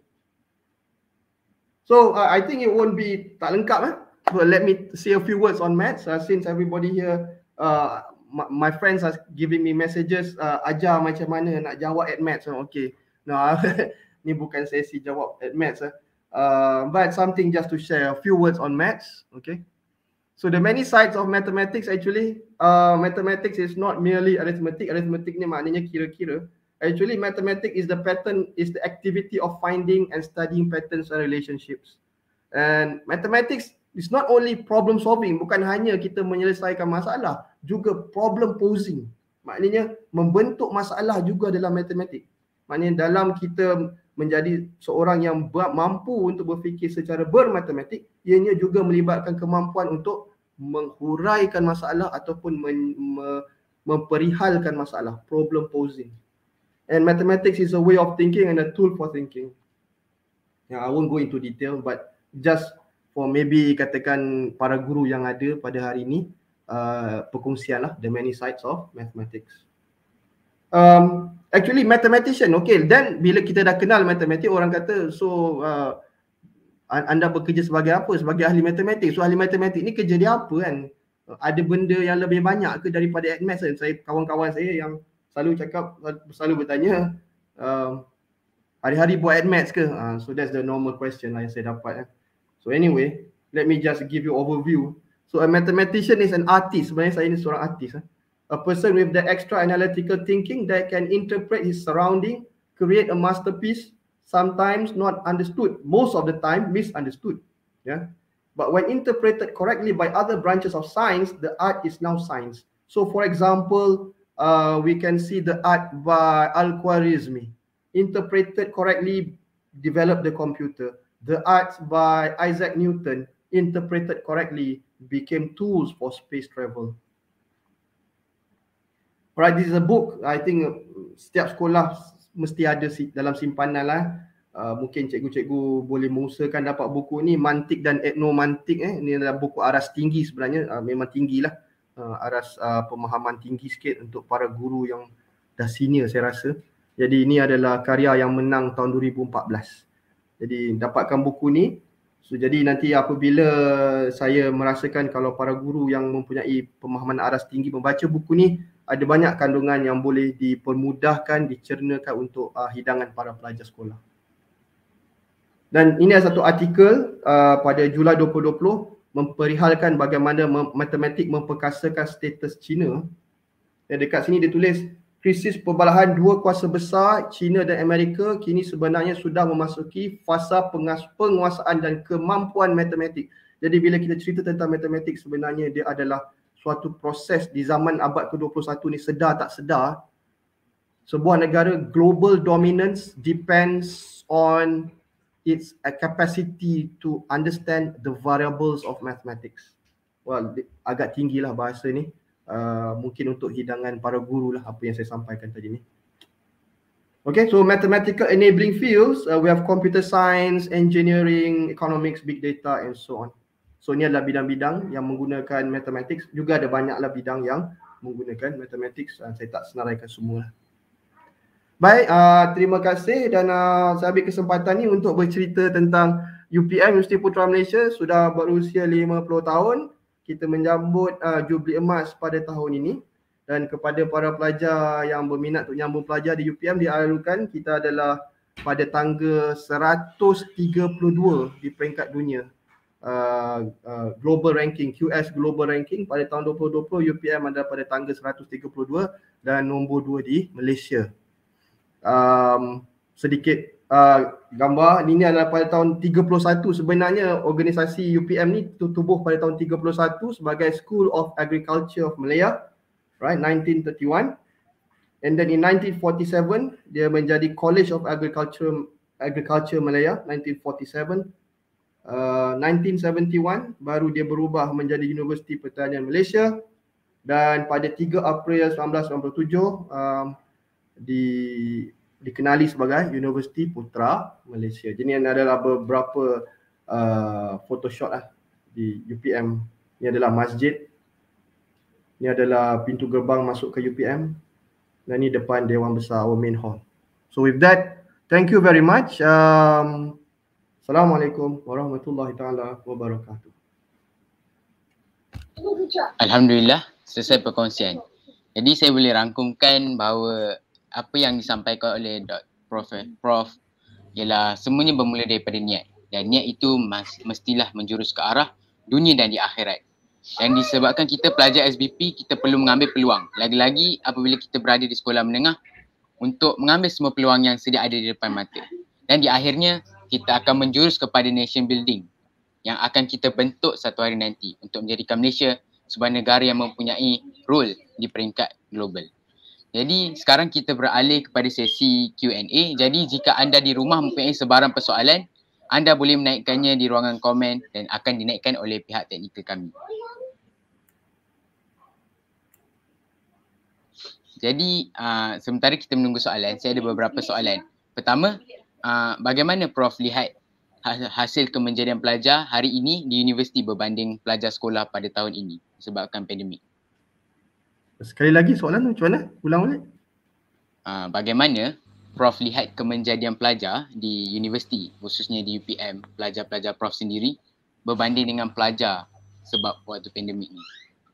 So uh, I think it won't be tak lengkap, eh? But let me say a few words on maths. Uh, since everybody here, uh, my, my friends are giving me messages, uh, ajar macam mana nak jawab at maths. Uh, okay, no, ni bukan sesi jawab at maths. Uh. Uh, but something just to share a few words on maths. Okay, so the many sides of mathematics actually, uh, mathematics is not merely arithmetic. Arithmetic ni maknanya kira-kira. Actually, mathematics is the pattern, is the activity of finding and studying patterns and relationships. And mathematics is not only problem solving, bukan hanya kita menyelesaikan masalah, juga problem posing. Maknanya membentuk masalah juga dalam matematik. Maknanya dalam kita menjadi seorang yang mampu untuk berfikir secara bermatematik, ianya juga melibatkan kemampuan untuk menghuraikan masalah ataupun mem memperihalkan masalah, problem posing. And mathematics is a way of thinking and a tool for thinking. Yeah, I won't go into detail, but just for maybe katakan para guru yang ada pada hari ini, uh, perkongsian lah the many sides of mathematics. Um, actually mathematician, okay, then bila kita dah kenal matematik, orang kata, so uh, anda bekerja sebagai apa? Sebagai ahli matematik. So ahli matematik ni kerja dia apa kan? Ada benda yang lebih banyak ke daripada admaths kan? Saya, kawan-kawan saya yang selalu cakap, selalu bertanya, uh, hari-hari buat admaths ke? Uh, so that's the normal question lah yang saya dapat. Eh. So anyway, let me just give you overview. So a mathematician is an artist. Sebenarnya saya ni seorang artis. Eh. A person with the extra analytical thinking that can interpret his surrounding, create a masterpiece, sometimes not understood, most of the time misunderstood. Yeah. But when interpreted correctly by other branches of science, the art is now science. So for example, Uh, we can see the art by Al-Khwarizmi, interpreted correctly, developed the computer. The art by Isaac Newton, interpreted correctly, became tools for space travel. Right, this is a book. I think setiap sekolah mesti ada dalam simpanan lah. Uh, mungkin cikgu-cikgu boleh mengusahakan dapat buku ni, Mantik dan Etnomantik. Eh. Ini adalah buku aras tinggi sebenarnya, uh, memang tinggi lah. Uh, aras uh, pemahaman tinggi sikit untuk para guru yang dah senior saya rasa. Jadi ini adalah karya yang menang tahun dua ribu empat belas. Jadi dapatkan buku ni. So, jadi nanti apabila saya merasakan kalau para guru yang mempunyai pemahaman aras tinggi membaca buku ni, ada banyak kandungan yang boleh dipermudahkan, dicernakan untuk uh, hidangan para pelajar sekolah. Dan ini adalah satu artikel uh, pada Julai dua ribu dua puluh memperihalkan bagaimana mem- matematik memperkasakan status China. Dan dekat sini dia tulis, krisis perbalahan dua kuasa besar China dan Amerika kini sebenarnya sudah memasuki fasa pengas- penguasaan dan kemampuan matematik. Jadi bila kita cerita tentang matematik, sebenarnya dia adalah suatu proses di zaman abad ke dua puluh satu ni, sedar tak sedar, sebuah negara global dominance depends on its capacity to understand the variables of mathematics. Well, agak tinggilah bahasa ni. Uh, mungkin untuk hidangan para guru lah apa yang saya sampaikan tadi ni. Okay, so mathematical enabling fields, uh, we have computer science, engineering, economics, big data and so on. So ini adalah bidang-bidang yang menggunakan mathematics. Juga ada banyaklah bidang yang menggunakan mathematics. Uh, saya tak senaraikan semua lah. Baik, uh, terima kasih dan uh, saya ambil kesempatan ni untuk bercerita tentang U P M, Universiti Putra Malaysia sudah berusia lima puluh tahun. Kita menyambut uh, Jubli Emas pada tahun ini, dan kepada para pelajar yang berminat untuk menyambung pelajar di U P M dialukan, kita adalah pada tangga seratus tiga puluh dua di peringkat dunia. Uh, uh, global ranking, Q S Global Ranking pada tahun dua ribu dua puluh, U P M adalah pada tangga seratus tiga puluh dua dan nombor dua di Malaysia. Um, sedikit Uh, gambar ini adalah pada tahun tiga puluh satu. Sebenarnya organisasi U P M ni tubuh pada tahun tiga puluh satu sebagai School of Agriculture of Malaya, right, nineteen thirty-one. And then in nineteen forty-seven dia menjadi College of Agriculture Agriculture Malaya, nineteen forty-seven. Uh, nineteen seventy-one baru dia berubah menjadi Universiti Pertanian Malaysia, dan pada tiga April seribu sembilan ratus sembilan puluh tujuh um, di dikenali sebagai Universiti Putra Malaysia. Jadi ini adalah beberapa uh, photoshot lah di U P M. Ini adalah masjid. Ini adalah pintu gerbang masuk ke U P M. Dan ini depan Dewan Besar, our main hall. So with that, thank you very much. Um, Assalamualaikum warahmatullahi taala wabarakatuh. Alhamdulillah, selesai perkongsian. Jadi saya boleh rangkumkan bahawa apa yang disampaikan oleh Prof Prof ialah semuanya bermula daripada niat, dan niat itu mas, mestilah menjurus ke arah dunia dan di akhirat. Dan disebabkan kita pelajar S B P, kita perlu mengambil peluang, lagi-lagi apabila kita berada di sekolah menengah, untuk mengambil semua peluang yang sedia ada di depan mata. Dan di akhirnya kita akan menjurus kepada nation building yang akan kita bentuk satu hari nanti untuk menjadikan Malaysia sebuah negara yang mempunyai role di peringkat global. Jadi sekarang kita beralih kepada sesi Q and A. Jadi jika anda di rumah mempunyai sebarang persoalan, anda boleh menaikkannya di ruangan komen dan akan dinaikkan oleh pihak teknikal kami. Jadi uh, sementara kita menunggu soalan, saya ada beberapa soalan. Pertama, uh, bagaimana Prof lihat hasil kemenjadian pelajar hari ini di universiti berbanding pelajar sekolah pada tahun ini disebabkan pandemik? Sekali lagi soalan tu macam mana? Ulang balik. Uh, bagaimana Prof lihat kemenjadian pelajar di universiti, khususnya di U P M, pelajar-pelajar Prof sendiri berbanding dengan pelajar sebab waktu pandemik ni?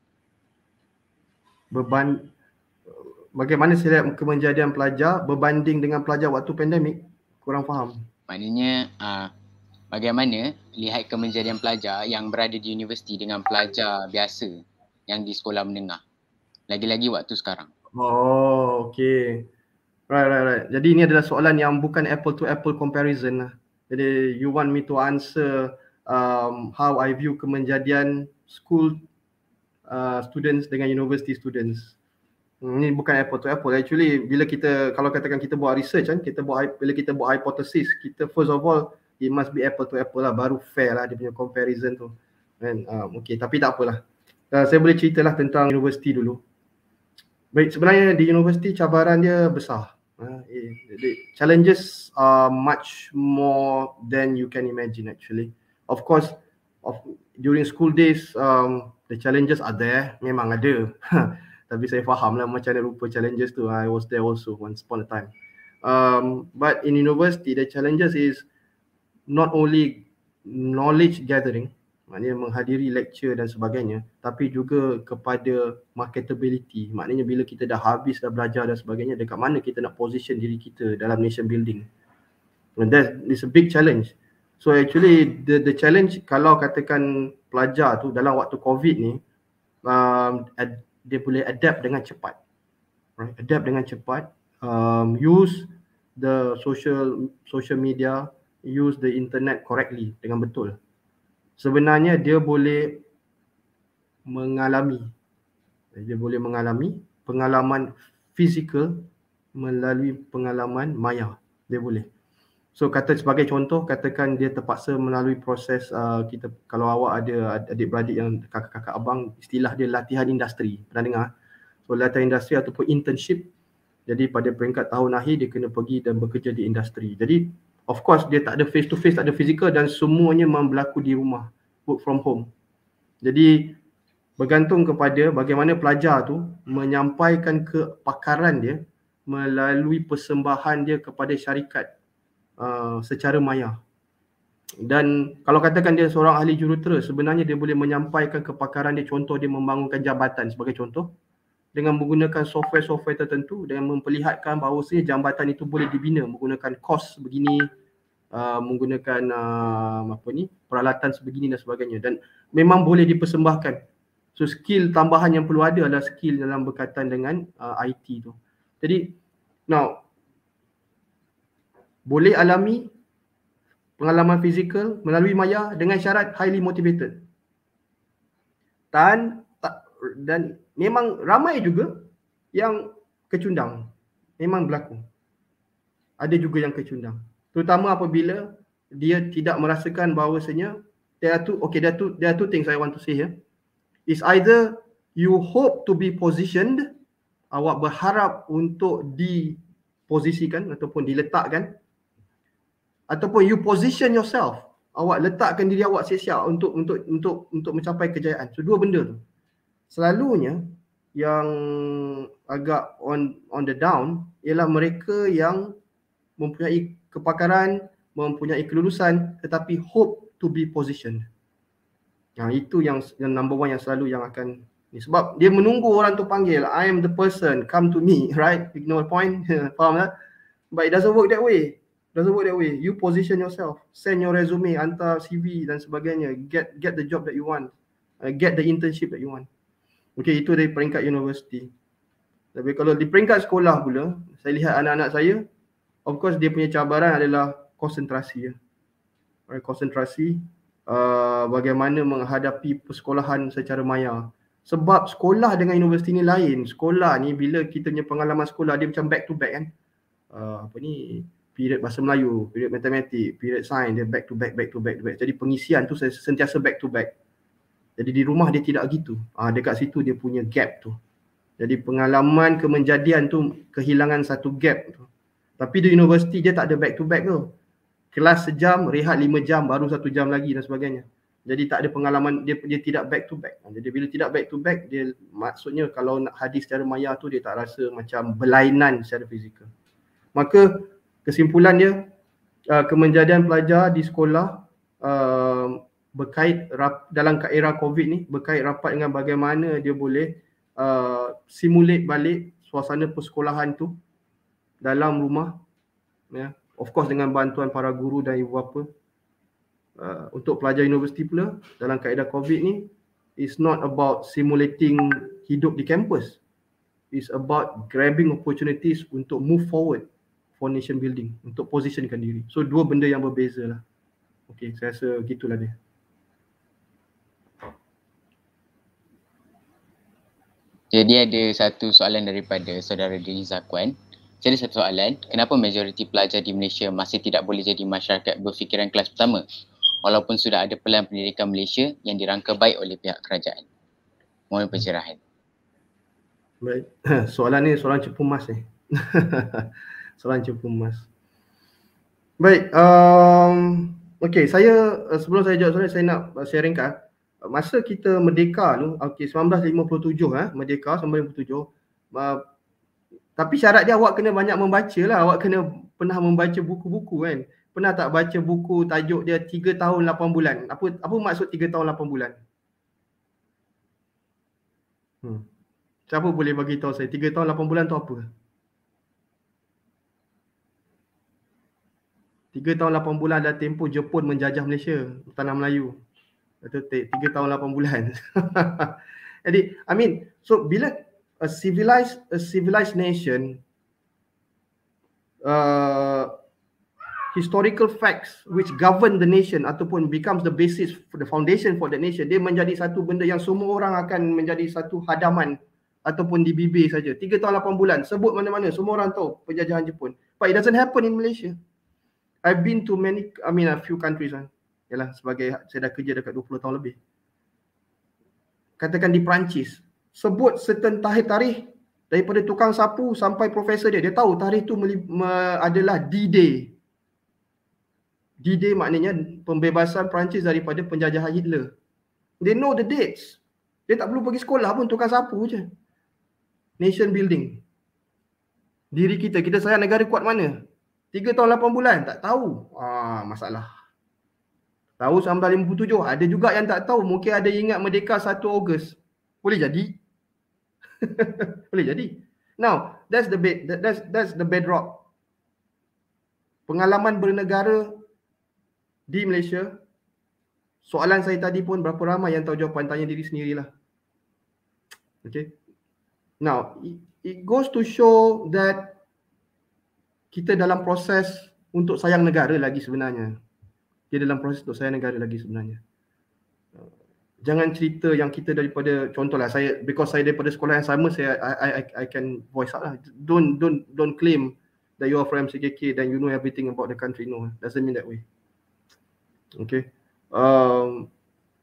Beban, bagaimana saya lihat kemenjadian pelajar berbanding dengan pelajar waktu pandemik? Kurang faham. Maknanya uh, bagaimana lihat kemenjadian pelajar yang berada di universiti dengan pelajar biasa yang di sekolah menengah? Lagi-lagi waktu sekarang. Oh, okay. Right, right, right. Jadi ini adalah soalan yang bukan apple to apple comparison lah. Jadi you want me to answer um, how I view kemenjadian school uh, students dengan university students. Hmm, ini bukan apple to apple. Actually, bila kita, kalau katakan kita buat research kan, kita buat, bila kita buat hypothesis, kita first of all, it must be apple to apple lah, baru fair lah dia punya comparison tu. And, um, okay, tapi tak apalah. Uh, saya boleh ceritalah tentang universiti dulu. Baik, sebenarnya di universiti cabaran dia besar. Uh, eh, the challenges are much more than you can imagine actually. Of course, of during school days, um, the challenges are there, memang ada. Tapi saya faham lah macam mana rupa challenges tu. I was there also once upon a time. Um, but in university, the challenges is not only knowledge gathering, maknanya menghadiri lecture dan sebagainya, tapi juga kepada marketability. Maknanya bila kita dah habis dah belajar dan sebagainya, dekat mana kita nak position diri kita dalam nation building. And that is a big challenge. So actually the the challenge kalau katakan pelajar tu dalam waktu COVID ni, um, ad, dia boleh adapt dengan cepat. Right? Adapt dengan cepat, um, use the social social media, use the internet correctly, dengan betul. Sebenarnya dia boleh mengalami, dia boleh mengalami pengalaman fizikal melalui pengalaman maya. Dia boleh. So kata sebagai contoh, katakan dia terpaksa melalui proses, uh, kita kalau awak ada adik-beradik yang kakak-kakak abang, istilah dia latihan industri. Pernah dengar? So latihan industri ataupun internship. Jadi pada peringkat tahun akhir dia kena pergi dan bekerja di industri. Jadi of course dia tak ada face to face, tak ada fizikal dan semuanya memang berlaku di rumah, work from home. Jadi bergantung kepada bagaimana pelajar tu menyampaikan kepakaran dia melalui persembahan dia kepada syarikat uh, secara maya. Dan kalau katakan dia seorang ahli jurutera, sebenarnya dia boleh menyampaikan kepakaran dia, contoh dia membangunkan jambatan sebagai contoh, dengan menggunakan software-software tertentu, dengan memperlihatkan bahawasanya jambatan itu boleh dibina menggunakan kos begini, uh, menggunakan uh, apa ni, peralatan sebegini dan sebagainya, dan memang boleh dipersembahkan. So skill tambahan yang perlu ada adalah skill dalam berkaitan dengan uh, I T tu. Jadi now boleh alami pengalaman fizikal melalui maya dengan syarat highly motivated. Dan dan memang ramai juga yang kecundang. Memang berlaku. Ada juga yang kecundang. Terutama apabila dia tidak merasakan bahawasanya there are two, okay, there are two, there are two things I want to say here. Is either you hope to be positioned, awak berharap untuk diposisikan ataupun diletakkan, ataupun you position yourself, awak letakkan diri awak siap-siap untuk untuk untuk untuk mencapai kejayaan. So dua benda tu. Selalunya yang agak on on the down ialah mereka yang mempunyai kepakaran, mempunyai kelulusan tetapi hope to be positioned. Nah, itu yang yang number one yang selalu yang akan ni, sebab dia menunggu orang tu panggil, I am the person, come to me, right? Ignore point. Faham tak? But it doesn't work that way. Doesn't work that way. You position yourself, send your resume, hantar C V dan sebagainya, get get the job that you want, uh, get the internship that you want. Okay, itu dari peringkat universiti. Tapi kalau di peringkat sekolah pula, saya lihat anak-anak saya, of course dia punya cabaran adalah konsentrasi. Ya. Konsentrasi, uh, bagaimana menghadapi persekolahan secara maya. Sebab sekolah dengan universiti ni lain. Sekolah ni bila kita punya pengalaman sekolah, dia macam back to back kan. Uh, apa ni, period bahasa Melayu, period matematik, period sains, dia back to back, back to back, to back. Jadi pengisian tu sentiasa back to back. Jadi di rumah dia tidak gitu. Ah, dekat situ dia punya gap tu. Jadi pengalaman kemenjadian tu kehilangan satu gap tu. Tapi di universiti dia tak ada back to back tu. Kelas sejam, rehat lima jam, baru satu jam lagi dan sebagainya. Jadi tak ada pengalaman, dia dia tidak back to back. Jadi bila tidak back to back, dia maksudnya kalau nak hadis secara maya tu dia tak rasa macam berlainan secara fizikal. Maka kesimpulan dia, uh, kemenjadian pelajar di sekolah uh, berkait rap, dalam era COVID ni berkait rapat dengan bagaimana dia boleh uh, simulate balik suasana persekolahan tu dalam rumah, ya. Of course dengan bantuan para guru dan ibu bapa. Uh, untuk pelajar universiti pula dalam kaedah COVID ni, it's not about simulating hidup di kampus. It's about grabbing opportunities untuk move forward for nation building, untuk positionkan diri. So dua benda yang berbeza lah. Okay, saya rasa gitulah dia. Jadi ada satu soalan daripada saudara Dini Zakwan. Jadi satu soalan, kenapa majoriti pelajar di Malaysia masih tidak boleh jadi masyarakat berfikiran kelas pertama walaupun sudah ada pelan pendidikan Malaysia yang dirangka baik oleh pihak kerajaan? Mohon pencerahan. Baik, soalan ni soalan cepu mas ni. Selancar Pumas. Baik, um, okey, saya uh, sebelum saya jawab soalan, saya nak sharingkan masa kita merdeka tu, okey, sembilan belas lima puluh tujuh eh, merdeka sembilan belas lima puluh tujuh. Uh, tapi syarat dia awak kena banyak membaca lah, awak kena pernah membaca buku-buku kan. Pernah tak baca buku tajuk dia tiga tahun lapan bulan? Apa apa maksud tiga tahun lapan bulan? Hmm. Siapa boleh bagi tahu saya tiga tahun lapan bulan tu apa? tiga tahun lapan bulan adalah tempoh Jepun menjajah Malaysia, tanah Melayu. Itu tiga tahun lapan bulan. Jadi, I mean, so bila a civilized a civilized nation, uh, historical facts which govern the nation ataupun becomes the basis for the foundation for the nation, dia menjadi satu benda yang semua orang akan menjadi satu hadaman ataupun di bibir saja. tiga tahun lapan bulan, sebut mana-mana, semua orang tahu penjajahan Jepun. But it doesn't happen in Malaysia. I've been to many, I mean a few countries kan. Yalah, sebagai saya dah kerja dekat dua puluh tahun lebih. Katakan di Perancis, sebut certain tarikh-tarikh daripada tukang sapu sampai profesor dia, dia tahu tarikh tu adalah D-Day. D-Day maknanya pembebasan Perancis daripada penjajahan Hitler. They know the dates. Dia tak perlu pergi sekolah pun, tukang sapu je. Nation building. Diri kita, kita sayang negara kuat mana? tiga tahun lapan bulan, tak tahu. Ah, masalah. Tahu sembilan belas lima puluh tujuh, ada juga yang tak tahu. Mungkin ada ingat merdeka satu Ogos. Boleh jadi. Boleh jadi. Now, that's the bed, that's that's the bedrock. Pengalaman bernegara di Malaysia. Soalan saya tadi pun berapa ramai yang tahu jawapan, tanya diri sendirilah. Okay. Now, it, it goes to show that kita dalam proses untuk sayang negara lagi sebenarnya. Kita dalam proses untuk sayang negara lagi sebenarnya. Jangan cerita yang kita daripada, contohlah saya, because saya daripada sekolah yang sama, saya I I I can voice out lah. Don't don't don't claim that you are from M C K K then you know everything about the country. No, doesn't mean that way. Okay. Um,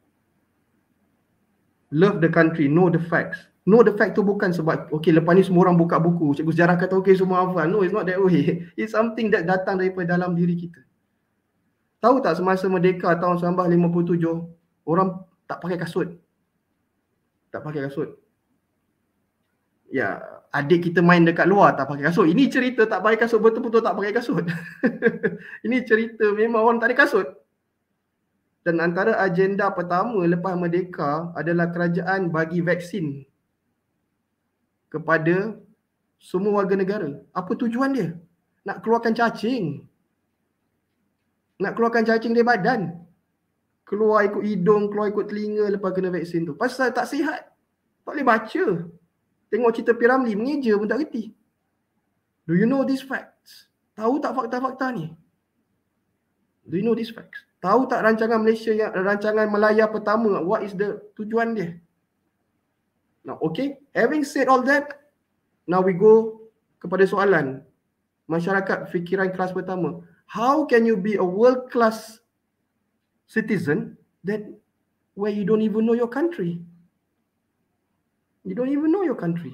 love the country, know the facts. Know the fact tu bukan sebab okay lepas ni semua orang buka buku, cikgu sejarah kata okay semua hafal. No, it's not that way. It's something that datang daripada dalam diri kita. Tahu tak semasa merdeka tahun sembilan belas lima puluh tujuh, orang tak pakai kasut. Tak pakai kasut. Ya, adik kita main dekat luar tak pakai kasut. Ini cerita tak pakai kasut, betul-betul tak pakai kasut. Ini cerita memang orang tak ada kasut. Dan antara agenda pertama lepas merdeka adalah kerajaan bagi vaksin kepada semua warga negara. Apa tujuan dia? Nak keluarkan cacing. Nak keluarkan cacing dari badan. Keluar ikut hidung, keluar ikut telinga lepas kena vaksin tu. Pasal tak sihat. Tak boleh baca. Tengok cerita P. Ramlee, mengeja pun tak reti. Do you know these facts? Tahu tak fakta-fakta ni? Do you know these facts? Tahu tak rancangan Malaysia yang rancangan Malaya pertama, what is the tujuan dia? Now, okay, having said all that, now we go kepada soalan masyarakat fikiran kelas pertama. How can you be a world class citizen that where you don't even know your country? You don't even know your country.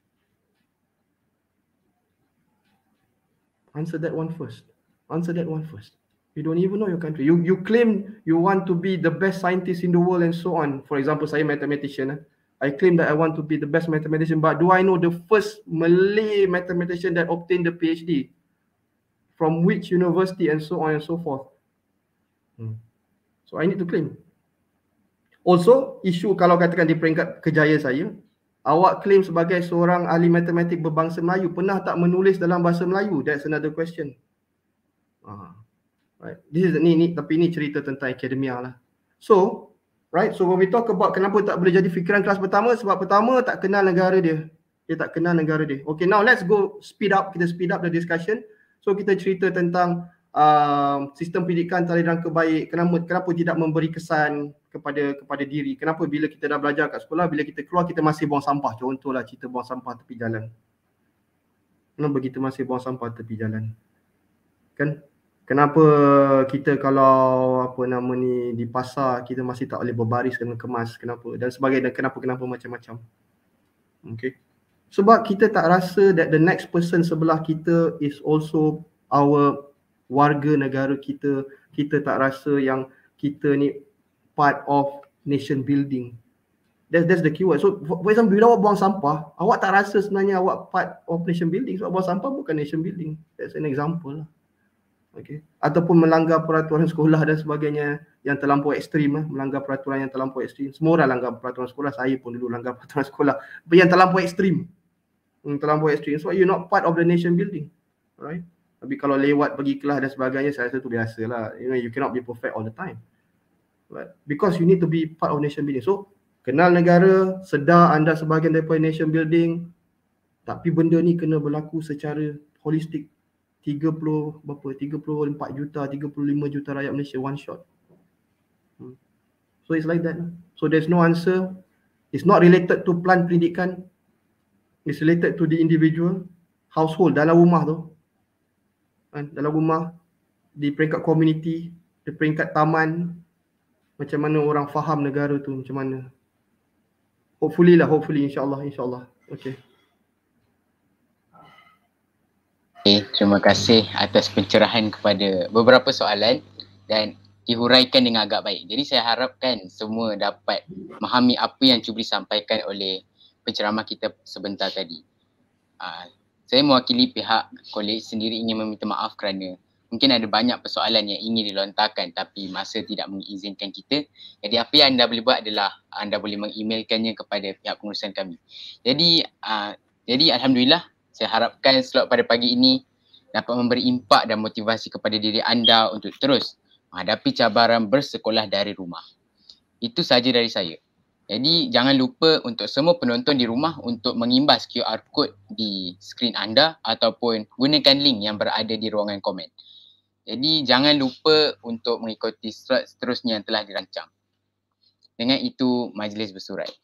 Answer that one first. Answer that one first. You don't even know your country. You you claim you want to be the best scientist in the world and so on. For example, saya mathematician. I claim that I want to be the best mathematician, but do I know the first Malay mathematician that obtained the PhD? From which university and so on and so forth? Hmm. So I need to claim. Also, isu kalau katakan di peringkat kejayaan saya, awak claim sebagai seorang ahli matematik berbangsa Melayu, pernah tak menulis dalam bahasa Melayu? That's another question. Uh, right. This is ni ni tapi ni cerita tentang akademia lah. So, right, so when we talk about kenapa tak boleh jadi fikiran kelas pertama, sebab pertama tak kenal negara dia. Dia tak kenal negara dia. Okay, now let's go speed up, kita speed up the discussion. So kita cerita tentang uh, sistem pendidikan talian rangka baik, kenapa kenapa tidak memberi kesan kepada kepada diri. Kenapa bila kita dah belajar kat sekolah, bila kita keluar kita masih buang sampah. Contohlah cerita buang sampah tepi jalan. Kenapa kita masih buang sampah tepi jalan? Kan? Kenapa kita kalau apa nama ni di pasar kita masih tak boleh berbaris dengan kemas, kenapa? Dan sebagainya, kenapa kenapa macam-macam. Okay. Sebab kita tak rasa that the next person sebelah kita is also our warga negara kita. Kita tak rasa yang kita ni part of nation building. That's, that's the keyword. So for, for example, bila awak buang sampah, awak tak rasa sebenarnya awak part of nation building. Sebab buang sampah bukan nation building. That's an example lah. Okay. Ataupun melanggar peraturan sekolah dan sebagainya yang terlampau ekstrim, eh. melanggar peraturan yang terlampau ekstrim. Semua orang langgar peraturan sekolah, saya pun dulu langgar peraturan sekolah. Tapi yang terlampau ekstrim. Hmm, terlampau ekstrim. So you're not part of the nation building. Right? Tapi kalau lewat pergi kelas dan sebagainya, saya rasa tu biasalah. You know, you cannot be perfect all the time. But because you need to be part of nation building. So kenal negara, sedar anda sebahagian daripada nation building, tapi benda ni kena berlaku secara holistik. tiga puluh berapa? tiga puluh empat juta, tiga puluh lima juta rakyat Malaysia one shot. Hmm. So it's like that. So there's no answer. It's not related to plan pendidikan. It's related to the individual, household, dalam rumah tu. Dalam rumah, di peringkat community, di peringkat taman, macam mana orang faham negara tu, macam mana. Hopefully lah, hopefully, insyaAllah, insyaAllah. Okay. Okay, terima kasih atas pencerahan kepada beberapa soalan dan dihuraikan dengan agak baik. Jadi saya harapkan semua dapat memahami apa yang cuba disampaikan oleh penceramah kita sebentar tadi. Uh, saya mewakili pihak kolej sendiri ingin meminta maaf kerana mungkin ada banyak persoalan yang ingin dilontarkan tapi masa tidak mengizinkan kita. Jadi apa yang anda boleh buat adalah anda boleh mengemailkannya kepada pihak pengurusan kami. Jadi uh, jadi Alhamdulillah, saya harapkan slot pada pagi ini dapat memberi impak dan motivasi kepada diri anda untuk terus menghadapi cabaran bersekolah dari rumah. Itu sahaja dari saya. Jadi jangan lupa untuk semua penonton di rumah untuk mengimbas Q R code di skrin anda ataupun gunakan link yang berada di ruangan komen. Jadi jangan lupa untuk mengikuti slot seterusnya yang telah dirancang. Dengan itu, majlis bersurai.